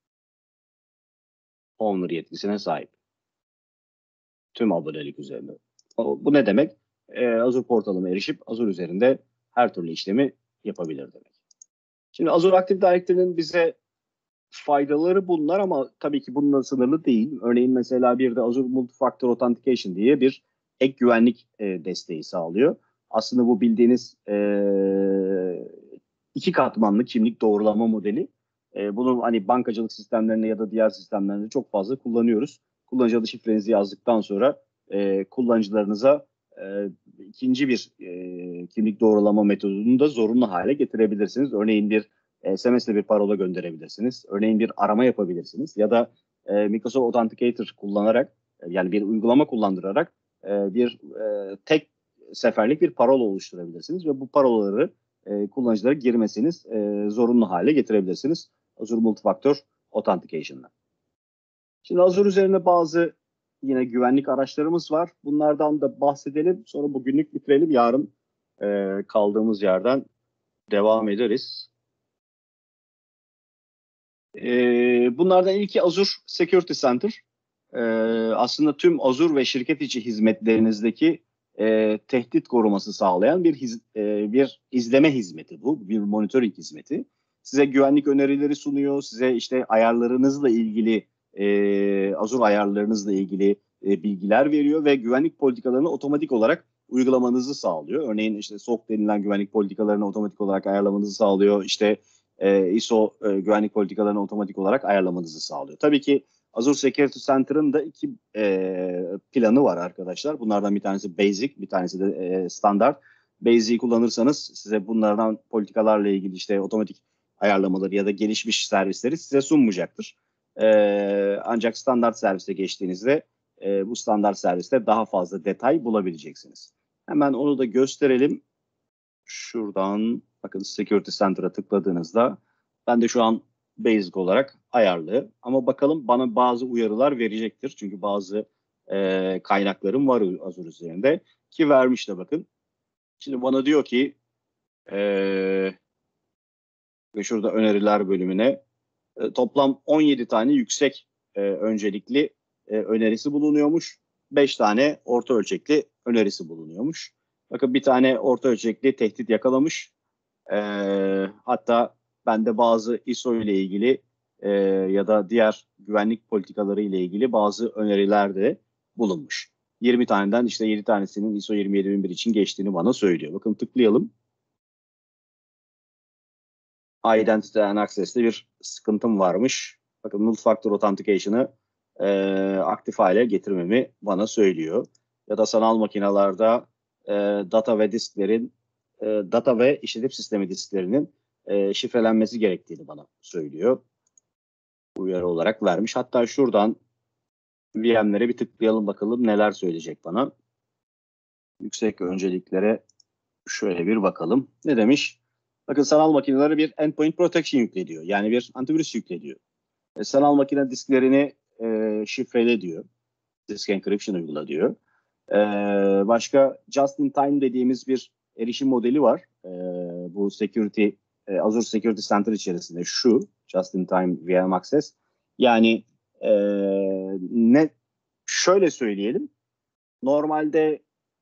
Owner yetkisine sahip. Tüm abonelik üzerinde. O, bu ne demek? Ee, Azure portalıma erişip Azure üzerinde her türlü işlemi yapabilir demek. Şimdi Azure Active Directory'nin bize faydaları bunlar ama tabii ki bununla sınırlı değil. Örneğin mesela bir de Azure Multi-Factor Authentication diye bir ek güvenlik e, desteği sağlıyor. Aslında bu bildiğiniz e, iki katmanlı kimlik doğrulama modeli. E, bunu hani bankacılık sistemlerinde ya da diğer sistemlerinde çok fazla kullanıyoruz. Kullanıcı adı şifrenizi yazdıktan sonra e, kullanıcılarınıza e, ikinci bir e, kimlik doğrulama metodunu da zorunlu hale getirebilirsiniz. Örneğin bir S M S'le bir parola gönderebilirsiniz. Örneğin bir arama yapabilirsiniz. Ya da e, Microsoft Authenticator kullanarak e, yani bir uygulama kullandırarak e, bir e, tek seferlik bir parola oluşturabilirsiniz. Ve bu parolaları e, kullanıcılara girmesiniz e, zorunlu hale getirebilirsiniz. Azure Multifactor Authentication'la. Şimdi Azure üzerinde bazı yine güvenlik araçlarımız var. Bunlardan da bahsedelim. Sonra bugünlük bitirelim. Yarın e, kaldığımız yerden devam ederiz. Ee, bunlardan ilki Azure Security Center. Ee, aslında tüm Azure ve şirket içi hizmetlerinizdeki e, tehdit koruması sağlayan bir hiz, e, bir izleme hizmeti bu, bir monitoring hizmeti. Size güvenlik önerileri sunuyor, size işte ayarlarınızla ilgili, e, Azure ayarlarınızla ilgili e, bilgiler veriyor ve güvenlik politikalarını otomatik olarak uygulamanızı sağlıyor. Örneğin işte S O C denilen güvenlik politikalarını otomatik olarak ayarlamanızı sağlıyor. İşte e, I S O e, güvenlik politikalarını otomatik olarak ayarlamanızı sağlıyor. Tabii ki Azure Security Center'ın da iki e, planı var arkadaşlar. Bunlardan bir tanesi Basic, bir tanesi de e, Standard. Basic'i kullanırsanız size bunlardan politikalarla ilgili işte otomatik ayarlamaları ya da gelişmiş servisleri size sunmayacaktır. E, ancak standart servise geçtiğinizde e, bu standart serviste daha fazla detay bulabileceksiniz. Hemen onu da gösterelim. Şuradan bakın Security Center'a tıkladığınızda ben de şu an Basic olarak ayarlı. Ama bakalım bana bazı uyarılar verecektir. Çünkü bazı e, kaynaklarım var Azure üzerinde. Ki vermiş de bakın. Şimdi bana diyor ki e, ve şurada öneriler bölümüne e, toplam on yedi tane yüksek e, öncelikli e, önerisi bulunuyormuş. beş tane orta ölçekli önerisi bulunuyormuş. Bakın bir tane orta ölçekli tehdit yakalamış. E, hatta bende bazı I S O ile ilgili e, ya da diğer güvenlik politikaları ile ilgili bazı öneriler de bulunmuş. yirmi taneden işte yedi tanesinin I S O yirmi yedi bin bir için geçtiğini bana söylüyor. Bakın tıklayalım. Identity and Access'te bir sıkıntım varmış. Bakın Multi-Factor Authentication'ı e, aktif hale getirmemi bana söylüyor. Ya da sanal makinalarda e, data ve disklerin e, data ve işletim sistemi disklerinin e, şifrelenmesi gerektiğini bana söylüyor. Uyarı olarak vermiş. Hatta şuradan V M'lere bir tıklayalım bakalım neler söyleyecek bana. Yüksek önceliklere şöyle bir bakalım. Ne demiş? Bakın sanal makinelere bir endpoint protection yüklediyor. Yani bir antivirüs yüklediyor. E, sanal makine disklerini e, şifrele diyor. Disk encryption uygula diyor. E, başka just in time dediğimiz bir erişim modeli var. e, bu security e, Azure Security Center içerisinde şu Just in Time V M Access. Yani e, ne şöyle söyleyelim. Normalde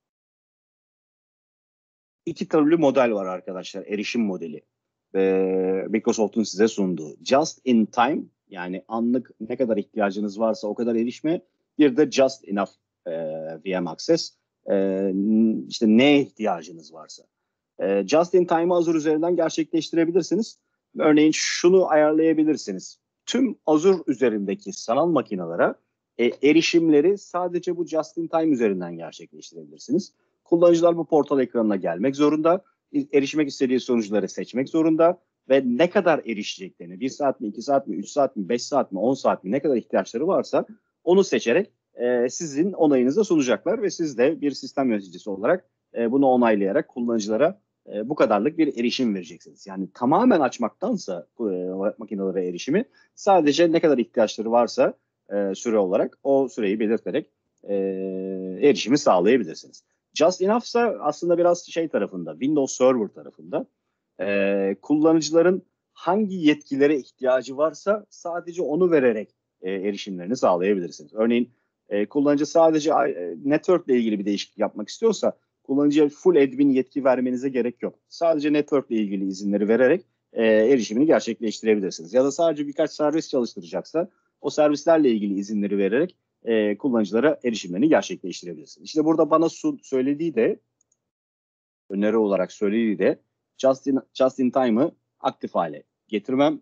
iki türlü model var arkadaşlar. Erişim modeli. Ee, Microsoft'un size sunduğu. Just in time, yani anlık ne kadar ihtiyacınız varsa o kadar erişme. Bir de just enough e, V M access. E, işte neye ihtiyacınız varsa. E, just in time'ı Azure üzerinden gerçekleştirebilirsiniz. Örneğin şunu ayarlayabilirsiniz. Tüm Azure üzerindeki sanal makinelere e, erişimleri sadece bu just in time üzerinden gerçekleştirebilirsiniz. Kullanıcılar bu portal ekranına gelmek zorunda, erişmek istediği sonuçları seçmek zorunda ve ne kadar erişeceklerini, bir saat mi, iki saat mi, üç saat mi, beş saat mi, on saat mi, ne kadar ihtiyaçları varsa onu seçerek e, sizin onayınıza sunacaklar ve siz de bir sistem yöneticisi olarak e, bunu onaylayarak kullanıcılara e, bu kadarlık bir erişim vereceksiniz. Yani tamamen açmaktansa e, makinelere erişimi sadece ne kadar ihtiyaçları varsa e, süre olarak o süreyi belirterek e, erişimi sağlayabilirsiniz. Just Enough ise aslında biraz şey tarafında, Windows Server tarafında. Ee, kullanıcıların hangi yetkilere ihtiyacı varsa sadece onu vererek e, erişimlerini sağlayabilirsiniz. Örneğin e, kullanıcı sadece e, network ile ilgili bir değişiklik yapmak istiyorsa kullanıcıya full admin yetki vermenize gerek yok. Sadece network ile ilgili izinleri vererek e, erişimini gerçekleştirebilirsiniz. Ya da sadece birkaç servis çalıştıracaksa o servislerle ilgili izinleri vererek e, kullanıcılara erişimlerini gerçekleştirebilirsiniz. İşte burada bana su, söylediği de öneri olarak söylediği de just in, just in time'ı aktif hale getirmem.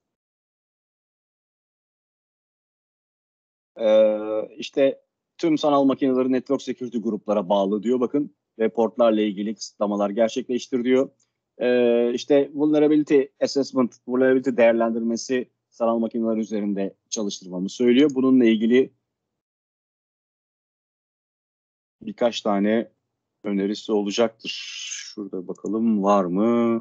Ee, işte tüm sanal makineleri network security gruplara bağlı diyor. Bakın ve portlarla ilgili kısıtlamalar gerçekleştir diyor. Ee, işte vulnerability assessment, vulnerability değerlendirmesi sanal makineler üzerinde çalıştırmamı söylüyor. Bununla ilgili birkaç tane önerisi olacaktır. Şurada bakalım var mı?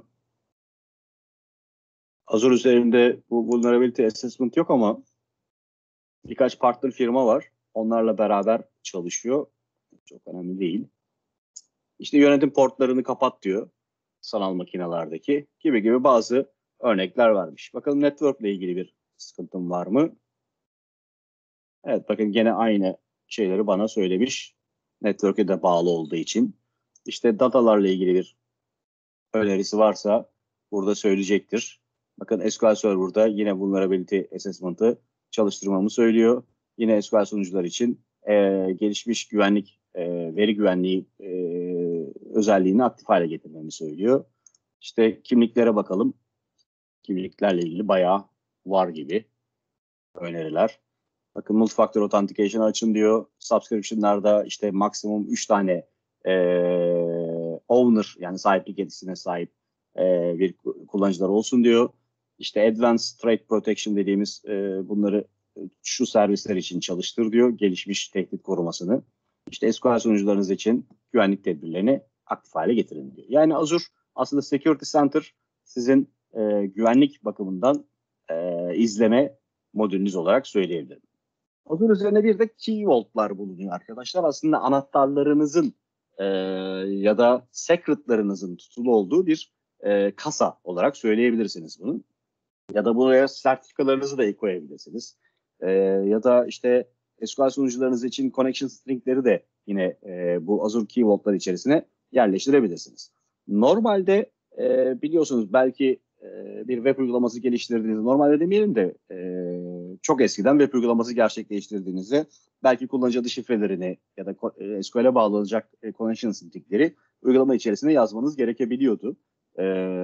Azure üzerinde bu vulnerability assessment yok ama birkaç partner firma var. Onlarla beraber çalışıyor. Çok önemli değil. İşte yönetim portlarını kapat diyor. Sanal makinelerdeki gibi gibi bazı örnekler varmış. Bakalım network ile ilgili bir sıkıntım var mı? Evet, bakın gene aynı şeyleri bana söylemiş. Network'e de bağlı olduğu için. İşte datalarla ilgili bir önerisi varsa burada söyleyecektir. Bakın S Q L Server'da yine vulnerability assessment'ı çalıştırmamı söylüyor. Yine S Q L sunucular için e, gelişmiş güvenlik, e, veri güvenliği e, özelliğini aktif hale getirmemi söylüyor. İşte kimliklere bakalım. Kimliklerle ilgili bayağı var gibi öneriler. Bakın multi-factor authentication açın diyor. Subscription'larda işte maksimum üç tane e, owner, yani sahiplik yetkisine sahip e, bir kullanıcılar olsun diyor. İşte Advanced Threat Protection dediğimiz e, bunları şu servisler için çalıştır diyor. Gelişmiş tehdit korumasını. İşte S Q L sunucularınız için güvenlik tedbirlerini aktif hale getirin diyor. Yani Azure aslında Security Center sizin e, güvenlik bakımından e, izleme modülünüz olarak söyleyebilirim. Azure üzerine bir de Key Vault'lar bulunuyor arkadaşlar. Aslında anahtarlarınızın e, ya da secretlarınızın tutulu olduğu bir e, kasa olarak söyleyebilirsiniz bunu. Ya da buraya sertifikalarınızı da koyabilirsiniz. E, ya da işte S Q L sunucularınız için connection stringleri de yine e, bu Azure Key Vault'lar içerisine yerleştirebilirsiniz. Normalde e, biliyorsunuz belki e, bir web uygulaması geliştirdiğinizde, normalde demeyelim de e, çok eskiden web uygulaması gerçekleştirdiğinizde belki kullanıcı adı şifrelerini ya da e, S Q L'e bağlanacak e, connection stringleri uygulama içerisine yazmanız gerekebiliyordu. E,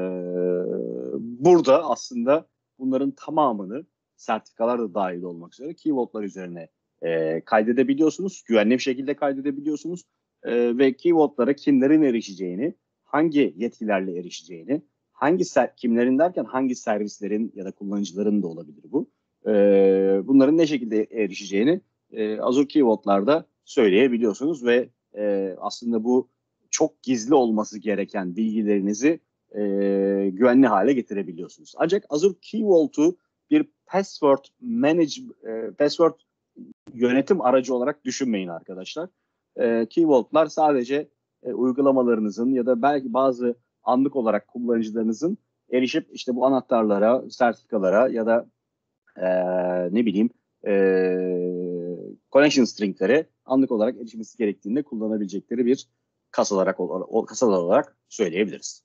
burada aslında bunların tamamını, sertifikalar da dahil olmak üzere Key Vault'lar üzerine e, kaydedebiliyorsunuz. Güvenli bir şekilde kaydedebiliyorsunuz. E, ve Key Vault'lara kimlerin erişeceğini, hangi yetkilerle erişeceğini, hangi ser- kimlerin derken hangi servislerin ya da kullanıcıların da olabilir bu. E, bunların ne şekilde erişeceğini e, Azure Key Vault'larda söyleyebiliyorsunuz ve e, aslında bu çok gizli olması gereken bilgilerinizi e, güvenli hale getirebiliyorsunuz. Ancak Azure Key Vault'u bir password manage, e, password yönetim aracı olarak düşünmeyin arkadaşlar. E, Key Vault'lar sadece e, uygulamalarınızın ya da belki bazı anlık olarak kullanıcılarınızın erişip işte bu anahtarlara, sertifikalara ya da e, ne bileyim e, connection string'lere anlık olarak erişmesi gerektiğinde kullanabilecekleri bir kasa olarak, o, kasalar olarak söyleyebiliriz.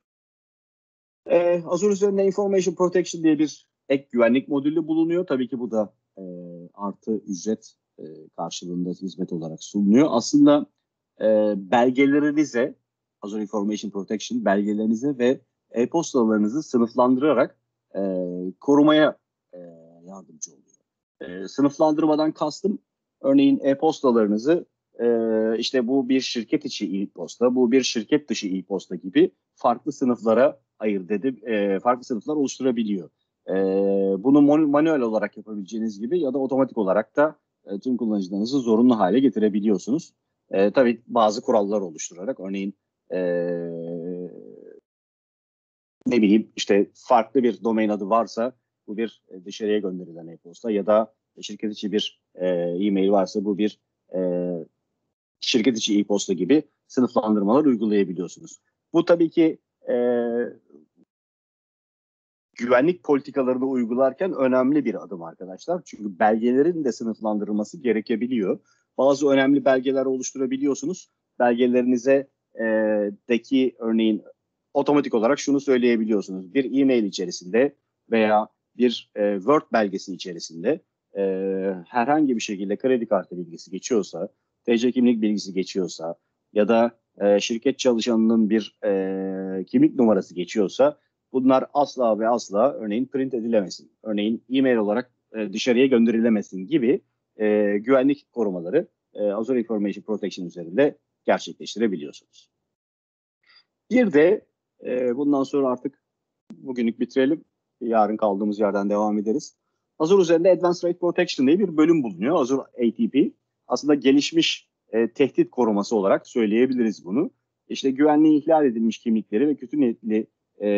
E, Azure üzerinde Information Protection diye bir ek güvenlik modülü bulunuyor. Tabii ki bu da e, artı ücret e, karşılığında hizmet olarak sunuluyor. Aslında e, belgelerinize, Azure Information Protection belgelerinize ve e-postalarınızı sınıflandırarak e, korumaya e, yardımcı oluyor. E, sınıflandırmadan kastım, örneğin e-postalarınızı e, işte bu bir şirket içi e-posta, bu bir şirket dışı e-posta gibi farklı sınıflara ayırt edip e, farklı sınıflar oluşturabiliyor. E, bunu manuel olarak yapabileceğiniz gibi ya da otomatik olarak da e, tüm kullanıcılarınızı zorunlu hale getirebiliyorsunuz. E, tabii bazı kurallar oluşturarak, örneğin e, ne bileyim işte farklı bir domain adı varsa bu bir dışarıya gönderilen e-posta ya da şirket içi bir e, e-mail varsa bu bir e, şirket içi e-posta gibi sınıflandırmalar uygulayabiliyorsunuz. Bu tabii ki e, güvenlik politikalarını uygularken önemli bir adım arkadaşlar. Çünkü belgelerin de sınıflandırılması gerekebiliyor. Bazı önemli belgeler oluşturabiliyorsunuz. Belgelerinize e, deki örneğin otomatik olarak şunu söyleyebiliyorsunuz. Bir e-mail içerisinde veya bir e, Word belgesi içerisinde e, herhangi bir şekilde kredi kartı bilgisi geçiyorsa, T C kimlik bilgisi geçiyorsa ya da e, şirket çalışanının bir e, kimlik numarası geçiyorsa bunlar asla ve asla örneğin print edilemesin. Örneğin e-mail olarak e, dışarıya gönderilemesin gibi e, güvenlik korumaları e, Azure Information Protection üzerinde gerçekleştirebiliyorsunuz. Bir de e, bundan sonra artık bugünlük bitirelim. Yarın kaldığımız yerden devam ederiz. Azure üzerinde Advanced Threat Protection diye bir bölüm bulunuyor. Azure A T P. Aslında gelişmiş e, tehdit koruması olarak söyleyebiliriz bunu. İşte güvenliği ihlal edilmiş kimlikleri ve kötü niyetli e,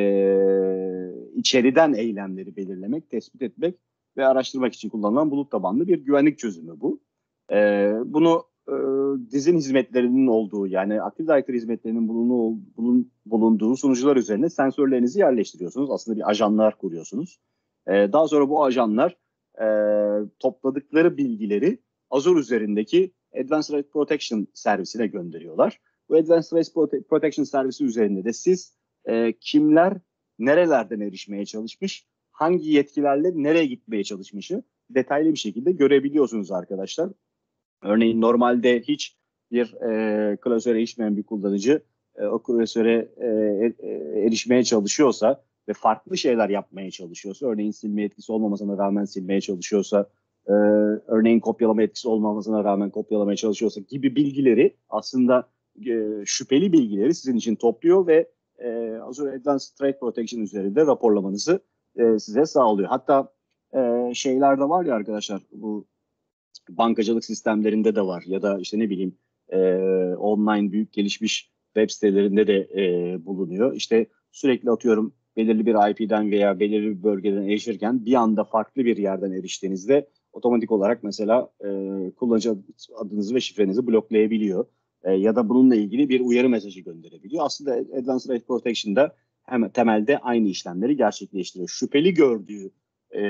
içeriden eylemleri belirlemek, tespit etmek ve araştırmak için kullanılan bulut tabanlı bir güvenlik çözümü bu. E, bunu e, dizin hizmetlerinin olduğu, yani Active Directory hizmetlerinin bulunduğu, bulun, bulunduğu sunucular üzerine sensörlerinizi yerleştiriyorsunuz. Aslında bir ajanlar kuruyorsunuz. E, daha sonra bu ajanlar e, topladıkları bilgileri Azure üzerindeki Advanced Threat Protection servisine gönderiyorlar. Bu Advanced Threat Protection servisi üzerinde de siz e, kimler nerelerden erişmeye çalışmış, hangi yetkilerle nereye gitmeye çalışmışı detaylı bir şekilde görebiliyorsunuz arkadaşlar. Örneğin normalde hiç bir e, klasöre erişmeyen bir kullanıcı e, o klasöre e, e, erişmeye çalışıyorsa ve farklı şeyler yapmaya çalışıyorsa, örneğin silme etkisi olmamasına rağmen silmeye çalışıyorsa, e, örneğin kopyalama etkisi olmamasına rağmen kopyalamaya çalışıyorsa gibi bilgileri, aslında e, şüpheli bilgileri sizin için topluyor ve e, Azure Advanced Threat Protection üzerinde raporlamanızı e, size sağlıyor. Hatta e, şeyler de var ya arkadaşlar, bu bankacılık sistemlerinde de var ya da işte ne bileyim e, online büyük gelişmiş web sitelerinde de e, bulunuyor. İşte sürekli atıyorum belirli bir I P'den veya belirli bir bölgeden erişirken bir anda farklı bir yerden eriştiğinizde otomatik olarak mesela e, kullanıcı adınızı ve şifrenizi bloklayabiliyor. E, ya da bununla ilgili bir uyarı mesajı gönderebiliyor. Aslında Advanced Threat Protection'da hem temelde aynı işlemleri gerçekleştiriyor. Şüpheli gördüğü e,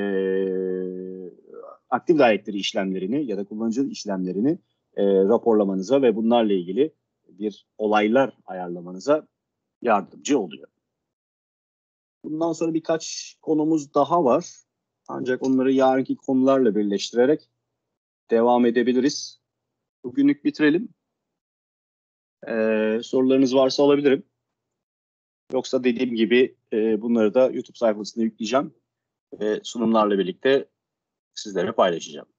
Active Directory işlemlerini ya da kullanıcı işlemlerini e, raporlamanıza ve bunlarla ilgili bir olaylar ayarlamanıza yardımcı oluyor. Bundan sonra birkaç konumuz daha var. Ancak onları yarınki konularla birleştirerek devam edebiliriz. Bugünlük bitirelim. Ee, sorularınız varsa alabilirim. Yoksa dediğim gibi e, bunları da YouTube sayfasına yükleyeceğim ve sunumlarla birlikte sizlere paylaşacağım.